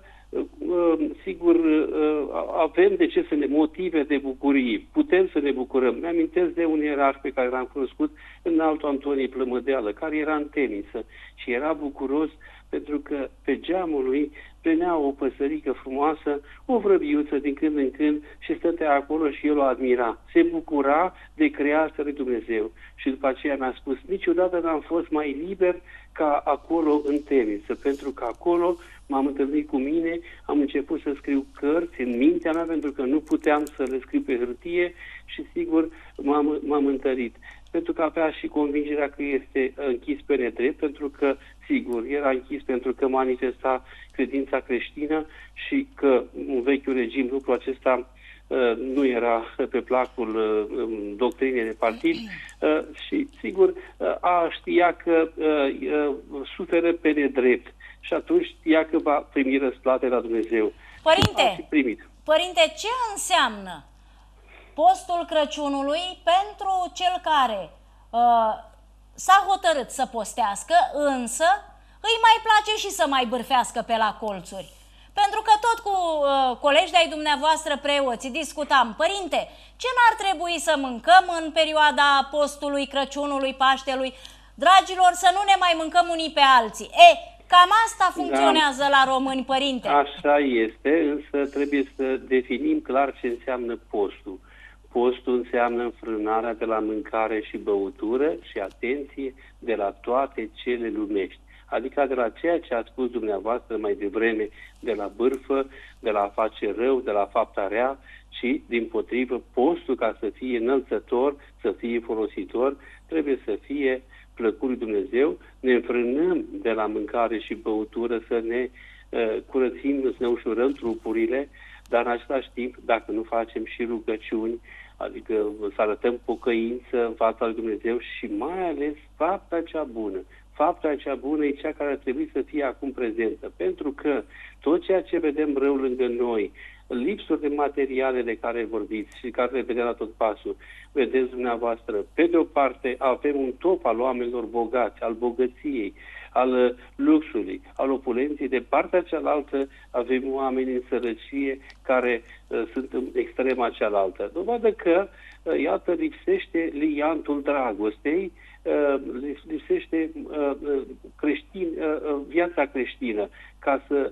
J: sigur, avem de ce să ne motive de bucurie. Putem să ne bucurăm. Mi-amintesc de un ierarh pe care l-am cunoscut, înaltul Antonie Plămădeală, care era în temniță și era bucuros pentru că pe geamul lui plenea o păsărică frumoasă, o vrăbiuță din când în când și stătea acolo și el o admira. Se bucura de creația lui Dumnezeu. Și după aceea mi-a spus, niciodată n-am fost mai liber ca acolo în temniță, pentru că acolo m-am întâlnit cu mine, am început să scriu cărți în mintea mea pentru că nu puteam să le scriu pe hârtie și sigur m-am întărit. Pentru că avea și convingerea că este închis pe nedrept, pentru că, sigur, era închis pentru că manifesta credința creștină și că în vechiul regim lucrul acesta nu era pe placul doctrinei de partid și, sigur, știa că suferă pe nedrept și atunci știa că va primi răsplată la Dumnezeu.
A: Părinte, ce înseamnă postul Crăciunului pentru cel care s-a hotărât să postească, însă îi mai place și să mai bârfească pe la colțuri? Pentru că tot cu colegi de-ai dumneavoastră preoții discutam, părinte, ce n-ar trebui să mâncăm în perioada postului, Crăciunului, Paștelui? Dragilor, să nu ne mai mâncăm unii pe alții. Cam asta funcționează la români, părinte.
J: Așa este, însă trebuie să definim clar ce înseamnă postul. Postul înseamnă înfrânarea de la mâncare și băutură și, atenție, de la toate cele lumești. Adică de la ceea ce a spus dumneavoastră mai devreme, de la bârfă, de la a face rău, de la fapta rea, ci, dimpotrivă, postul, ca să fie înălțător, să fie folositor, trebuie să fie plăcut lui Dumnezeu. Ne înfrânăm de la mâncare și băutură, să ne curățim, să ne ușurăm trupurile, dar în același timp, dacă nu facem și rugăciuni, adică să arătăm pocăință în fața lui Dumnezeu și mai ales fapta cea bună. Fapta cea bună e cea care ar trebui să fie acum prezentă, pentru că tot ceea ce vedem rău lângă noi, lipsurile materiale de care vorbiți și care le vedem la tot pasul, vedeți dumneavoastră, pe de o parte avem un top al oamenilor bogați, al bogăției, al luxului, al opulenței, de partea cealaltă avem oameni în sărăcie care sunt în extrema cealaltă. Dovadă că, iată, lipsește liantul dragostei, lipsește viața creștină, ca să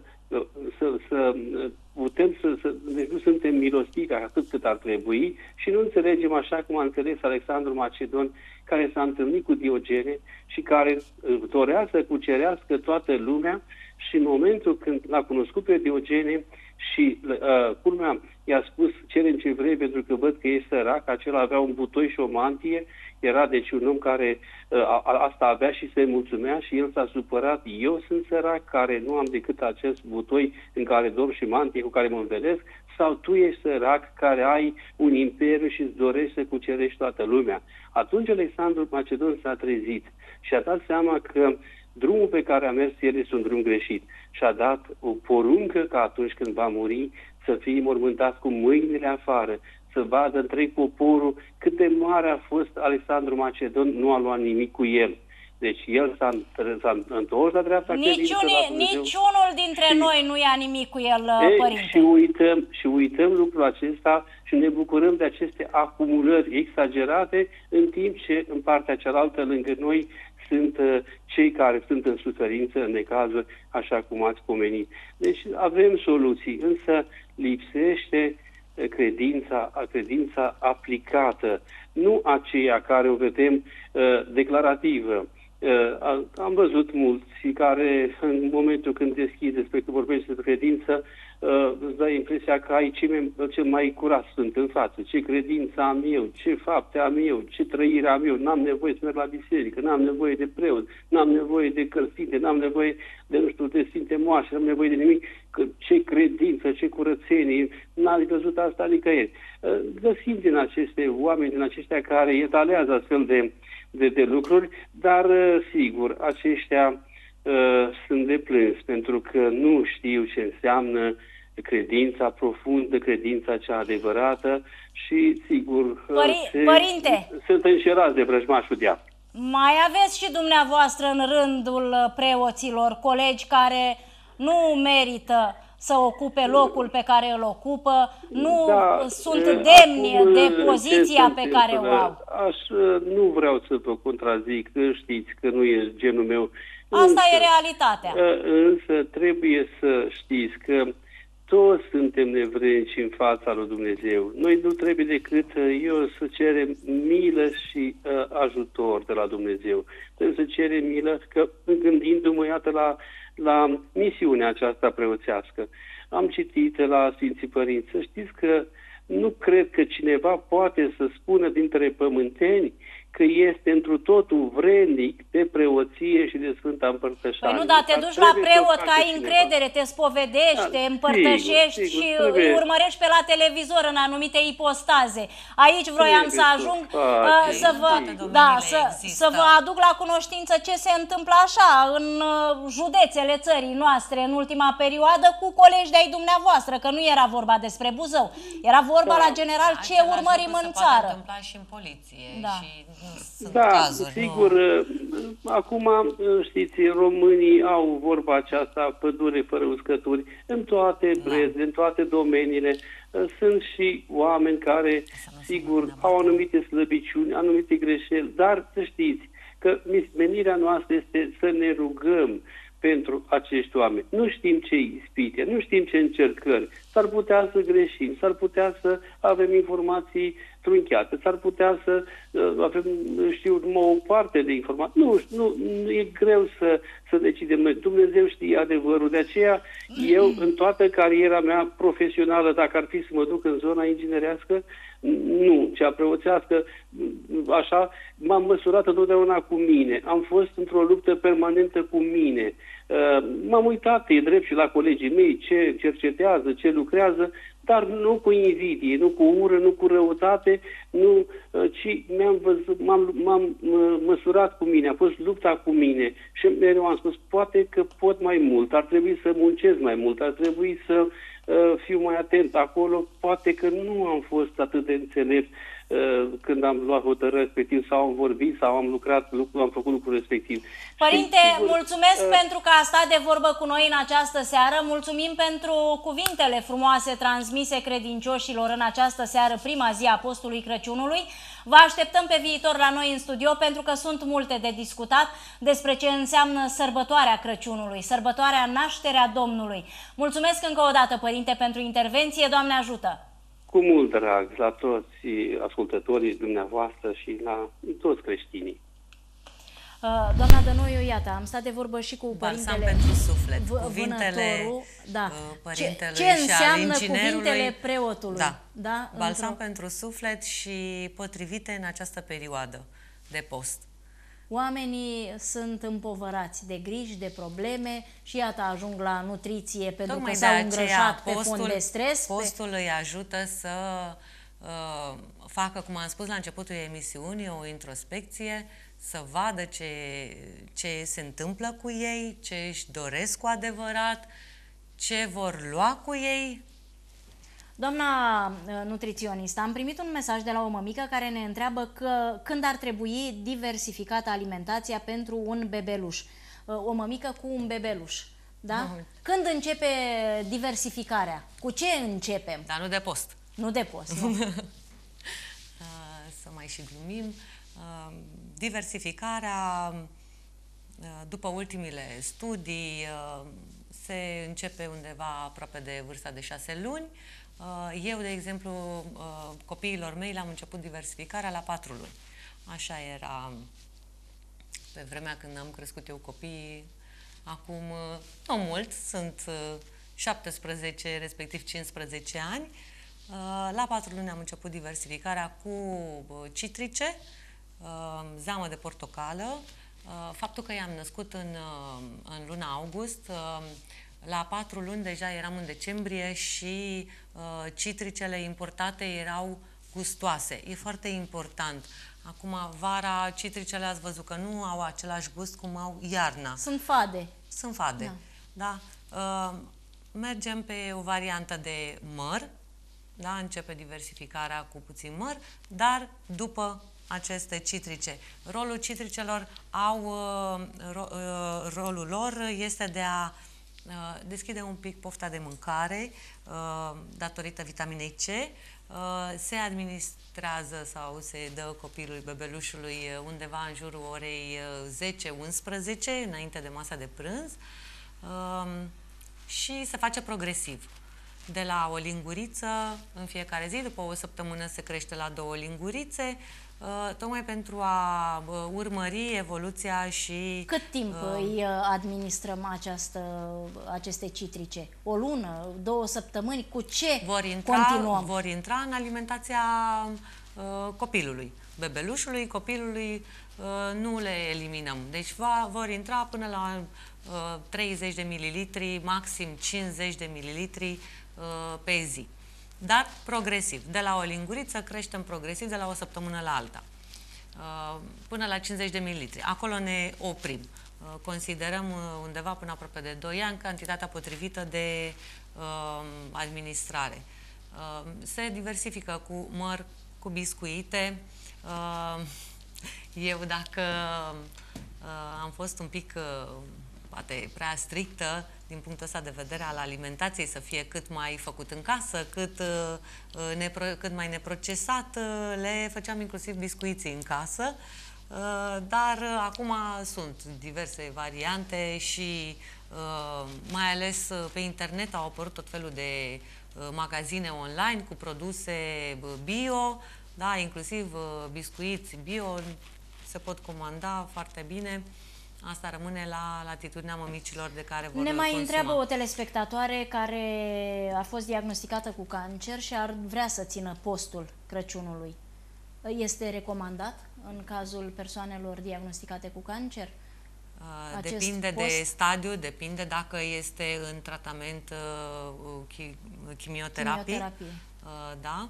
J: putem deci nu suntem milostivi atât cât ar trebui și nu înțelegem așa cum a înțeles Alexandru Macedon, care s-a întâlnit cu Diogene și care dorea să cucerească toată lumea și în momentul când l-a cunoscut pe Diogene și culmea i-a spus cere-mi ce vrei pentru că văd că e sărac, acela avea un butoi și o mantie, era deci un om care asta avea și se mulțumea și el s-a supărat. Eu sunt sărac care nu am decât acest butoi în care dorm și mantie cu care mă învelesc, sau tu ești sărac care ai un imperiu și îți dorești să cucerești toată lumea? Atunci Alexandru Macedon s-a trezit și a dat seama că drumul pe care a mers el este un drum greșit și a dat o poruncă că atunci când va muri să fie mormântat cu mâinile afară, să vadă întreg poporul cât de mare a fost Alexandru Macedon, nu a luat nimic cu el. Deci el s-a întors la dreapta credință la Dumnezeu.
A: Niciunul dintre noi nu ia nimic cu el, părinte.
J: Și uităm lucrul acesta și ne bucurăm de aceste acumulări exagerate, în timp ce în partea cealaltă lângă noi sunt cei care sunt în suferință, în necazuri, așa cum ați pomenit. Deci avem soluții, însă lipsește credința aplicată, nu aceea care o vedem declarativă. Am văzut mulți care în momentul când deschizi despre că vorbești despre credință, îți dai impresia că ai cel mai curat sunt în față. Ce credință am eu, ce fapte am eu, ce trăire am eu, n-am nevoie să merg la biserică, n-am nevoie de preot, n-am nevoie de cărținte, n-am nevoie de, nu știu, de sfinte moașe, n-am nevoie de nimic, ce credință, ce curățenie, n-am văzut asta nicăieri. Găsim din aceste oameni, din aceștia care etalează astfel de lucruri, dar sigur, aceștia sunt de plâns, pentru că nu știu ce înseamnă credința profundă, credința cea adevărată și, sigur, sunt înșelați de vrăjmașul diavol.
A: Mai aveți și dumneavoastră în rândul preoților colegi care nu merită să ocupe locul pe care îl ocupă, nu sunt demni de poziția pe care o au.
J: Nu vreau să vă contrazic, știți că nu e genul meu.
A: Asta e realitatea.
J: Însă trebuie să știți că toți suntem nevrednici în fața lui Dumnezeu. Noi nu trebuie decât să cerem milă și ajutor de la Dumnezeu. Trebuie să cerem milă, că gândindu-mă, iată, la misiunea aceasta preoțească. Am citit la Sfinții Părinți. Să știți că nu cred că cineva poate să spună dintre pământeni că este întru totul vrednic de preoție și de Sfânta Împărtășanie.
A: Păi nu, dar te duci la preot, că ai încredere, te spovedești, te împărtășești și îi urmărești pe la televizor în anumite ipostaze. Aici vroiam să ajung să vă aduc la cunoștință ce se întâmplă așa în județele țării noastre în ultima perioadă cu colegi de-ai dumneavoastră, că nu era vorba despre Buzău, era vorba la general ce urmărim în țară.
B: Se întâmpla și în poliție și
J: sigur, acum, știți, românii au vorba aceasta, pădure fără uscături, în toate brezile, în toate domeniile. Sunt și oameni care, sigur, au anumite slăbiciuni, anumite greșeli, dar să știți că menirea noastră este să ne rugăm pentru acești oameni. Nu știm ce ispite, nu știm ce încercări. S-ar putea să greșim, s-ar putea să avem informații trunchiate, s-ar putea să avem, știu, numai o parte de informații. Nu, e greu să decidem noi. Dumnezeu știe adevărul. De aceea, eu, în toată cariera mea profesională, dacă ar fi să mă duc în zona inginerească, nu, cea preoțească, așa, m-am măsurat întotdeauna cu mine. Am fost într-o luptă permanentă cu mine. M-am uitat, e drept, și la colegii mei, ce cercetează, ce lucrează, dar nu cu invidie, nu cu ură, nu cu răutate, ci m-am măsurat cu mine, a fost lupta cu mine și mereu am spus, poate că pot mai mult, ar trebui să muncesc mai mult, ar trebui să fiu mai atent acolo, poate că nu am fost atât de înțelept când am luat hotărâri respectiv sau am vorbit sau am lucrat, am făcut lucrul respectiv.
A: Părinte, mulțumesc pentru că a stat de vorbă cu noi în această seară, mulțumim pentru cuvintele frumoase transmise credincioșilor în această seară, prima zi a postului Crăciunului. Vă așteptăm pe viitor la noi în studio pentru că sunt multe de discutat despre ce înseamnă sărbătoarea Crăciunului, sărbătoarea Nașterea Domnului. Mulțumesc încă o dată, Părinte, pentru intervenție, Doamne ajută!
J: Cu mult drag la toți ascultătorii dumneavoastră și la toți creștinii.
A: Doamna Dănoiu, iată, am stat de vorbă și cu părintele...
B: Balsam pentru suflet, cuvintele părintelui
A: ce înseamnă cuvintele preotului?
B: Da, balsam pentru suflet și potrivite în această perioadă de post.
A: Oamenii sunt împovărați de griji, de probleme și iată ajung la nutriție pentru că s-au îngrășat pe fond de stres.
B: Postul îi ajută să facă, cum am spus la începutul emisiunii, o introspecție, să vadă ce se întâmplă cu ei, ce își doresc cu adevărat, ce vor lua cu ei.
A: Doamna nutriționistă, am primit un mesaj de la o mămică care ne întreabă când ar trebui diversificată alimentația pentru un bebeluș. O mămică cu un bebeluș. Da? Când începe diversificarea? Cu ce începem?
B: Dar nu de post.
A: Nu de post, nu.
B: Să mai și glumim. Diversificarea, după ultimile studii, se începe undeva aproape de vârsta de 6 luni. Eu, de exemplu, copiilor mei le-am început diversificarea la 4 luni. Așa era pe vremea când am crescut eu copiii. Acum, nu mult, sunt 17, respectiv 15 ani. La 4 luni am început diversificarea cu citrice, zeamă de portocală. Faptul că i-am născut în luna august, la 4 luni deja eram în decembrie și citricele importate erau gustoase. E foarte important. Acum, vara, citricele ați văzut că nu au același gust cum au iarna.
A: Sunt fade.
B: Sunt fade, da. Mergem pe o variantă de măr, da? Începe diversificarea cu puțin măr, dar după aceste citrice. Rolul citricelor rolul lor este de a deschide un pic pofta de mâncare datorită vitaminei C. Se administrează sau se dă copilului, bebelușului undeva în jurul orei 10-11 înainte de masa de prânz și se face progresiv. De la o linguriță în fiecare zi, după o săptămână se crește la 2 lingurițe, tocmai pentru a urmări evoluția și...
A: Cât timp îi administrăm aceste citrice? O lună? 2 săptămâni? Cu ce continuăm?
B: Vor intra în alimentația copilului. Bebelușului, copilului nu le eliminăm. Deci vor intra până la 30 de mililitri, maxim 50 de mililitri pe zi. Dar progresiv. De la o linguriță creștem progresiv de la o săptămână la alta. Până la 50 de mililitri. Acolo ne oprim. Considerăm undeva până aproape de 2 ani cantitatea potrivită de administrare. Se diversifică cu măr, cu biscuite. Eu dacă am fost un pic, poate, prea strictă din punctul ăsta de vedere al alimentației, să fie cât mai făcut în casă, cât mai neprocesat. Le făceam inclusiv biscuiții în casă, dar acum sunt diverse variante și mai ales pe internet au apărut tot felul de magazine online cu produse bio, da, inclusiv biscuiți bio se pot comanda foarte bine. Asta rămâne la latitudinea mămicilor de care vor
A: Ne mai
B: consuma.
A: întreabă o telespectatoare care a fost diagnosticată cu cancer și ar vrea să țină postul Crăciunului. Este recomandat în cazul persoanelor diagnosticate cu cancer?
B: Depinde de stadiu, depinde dacă este în tratament chimioterapie. Da.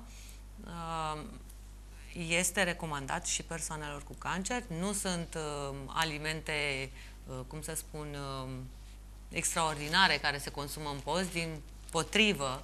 B: Este recomandat și persoanelor cu cancer. Nu sunt alimente, cum să spun, extraordinare care se consumă în post, din potrivă,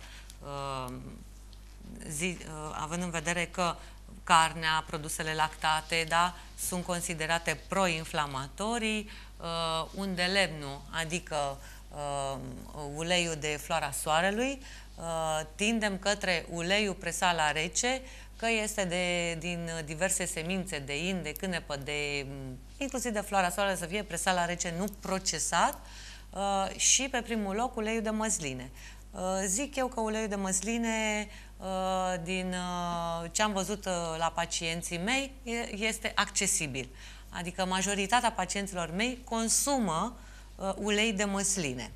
B: având în vedere că carnea, produsele lactate, da, sunt considerate pro-inflamatorii, unde lemnul, adică uleiul de floarea soarelui, tindem către uleiul presat la rece, că este din diverse semințe, de in, de cânepă, inclusiv de floarea soarelui, să fie presat la rece, nu procesat, și pe primul loc uleiul de măsline. Zic eu că uleiul de măsline, din ce am văzut la pacienții mei, este accesibil. Adică majoritatea pacienților mei consumă ulei de măsline.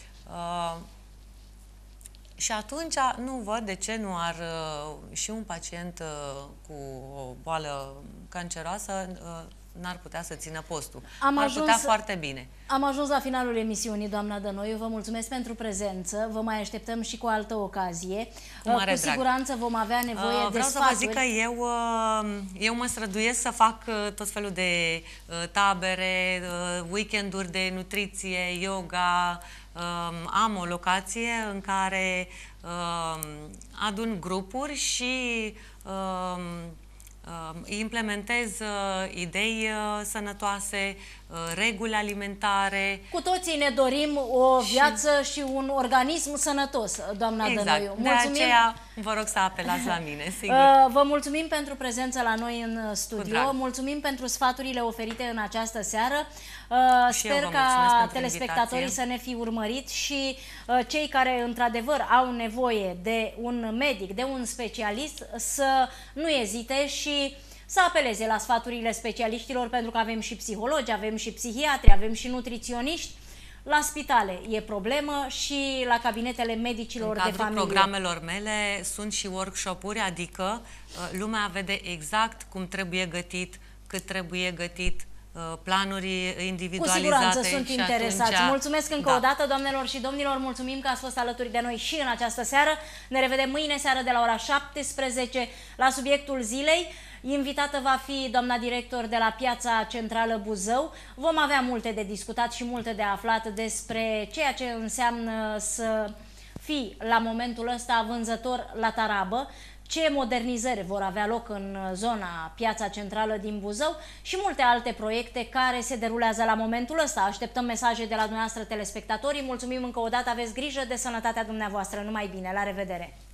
B: Și atunci nu văd de ce nu ar și un pacient cu o boală canceroasă n-ar putea să țină postul. Ar putea foarte bine.
A: Am ajuns la finalul emisiunii, doamna Dănoiu. Vă mulțumesc pentru prezență. Vă mai așteptăm și cu altă ocazie. Cu siguranță vom avea nevoie de
B: Vreau să vă zic că eu mă străduiesc să fac tot felul de tabere, weekenduri de nutriție, yoga. Am o locație în care adun grupuri și implementez idei sănătoase, reguli alimentare.
A: Cu toții ne dorim o viață și un organism sănătos, doamna Dănoiu.
B: De aceea vă rog să apelați la mine, sigur.
A: Vă mulțumim pentru prezența la noi în studio, mulțumim pentru sfaturile oferite în această seară. Sper ca telespectatorii să ne fi urmărit și cei care într-adevăr au nevoie de un medic, de un specialist, să nu ezite și să apeleze la sfaturile specialiștilor, pentru că avem și psihologi, avem și psihiatri, avem și nutriționiști. La spitale e problemă și la cabinetele medicilor de familie.
B: În cadrul programelor mele sunt și workshop-uri, adică lumea vede exact cum trebuie gătit, cât trebuie gătit, planuri individualizate.
A: Cu siguranță sunt interesați. Atunci, mulțumesc încă o dată, doamnelor și domnilor, mulțumim că ați fost alături de noi și în această seară. Ne revedem mâine seară de la ora 17 la subiectul zilei. Invitată va fi doamna director de la Piața Centrală Buzău. Vom avea multe de discutat și multe de aflat despre ceea ce înseamnă să fii la momentul ăsta vânzător la tarabă, ce modernizări vor avea loc în zona Piața Centrală din Buzău și multe alte proiecte care se derulează la momentul ăsta. Așteptăm mesaje de la dumneavoastră telespectatorii. Mulțumim încă o dată, aveți grijă de sănătatea dumneavoastră. Numai bine, la revedere!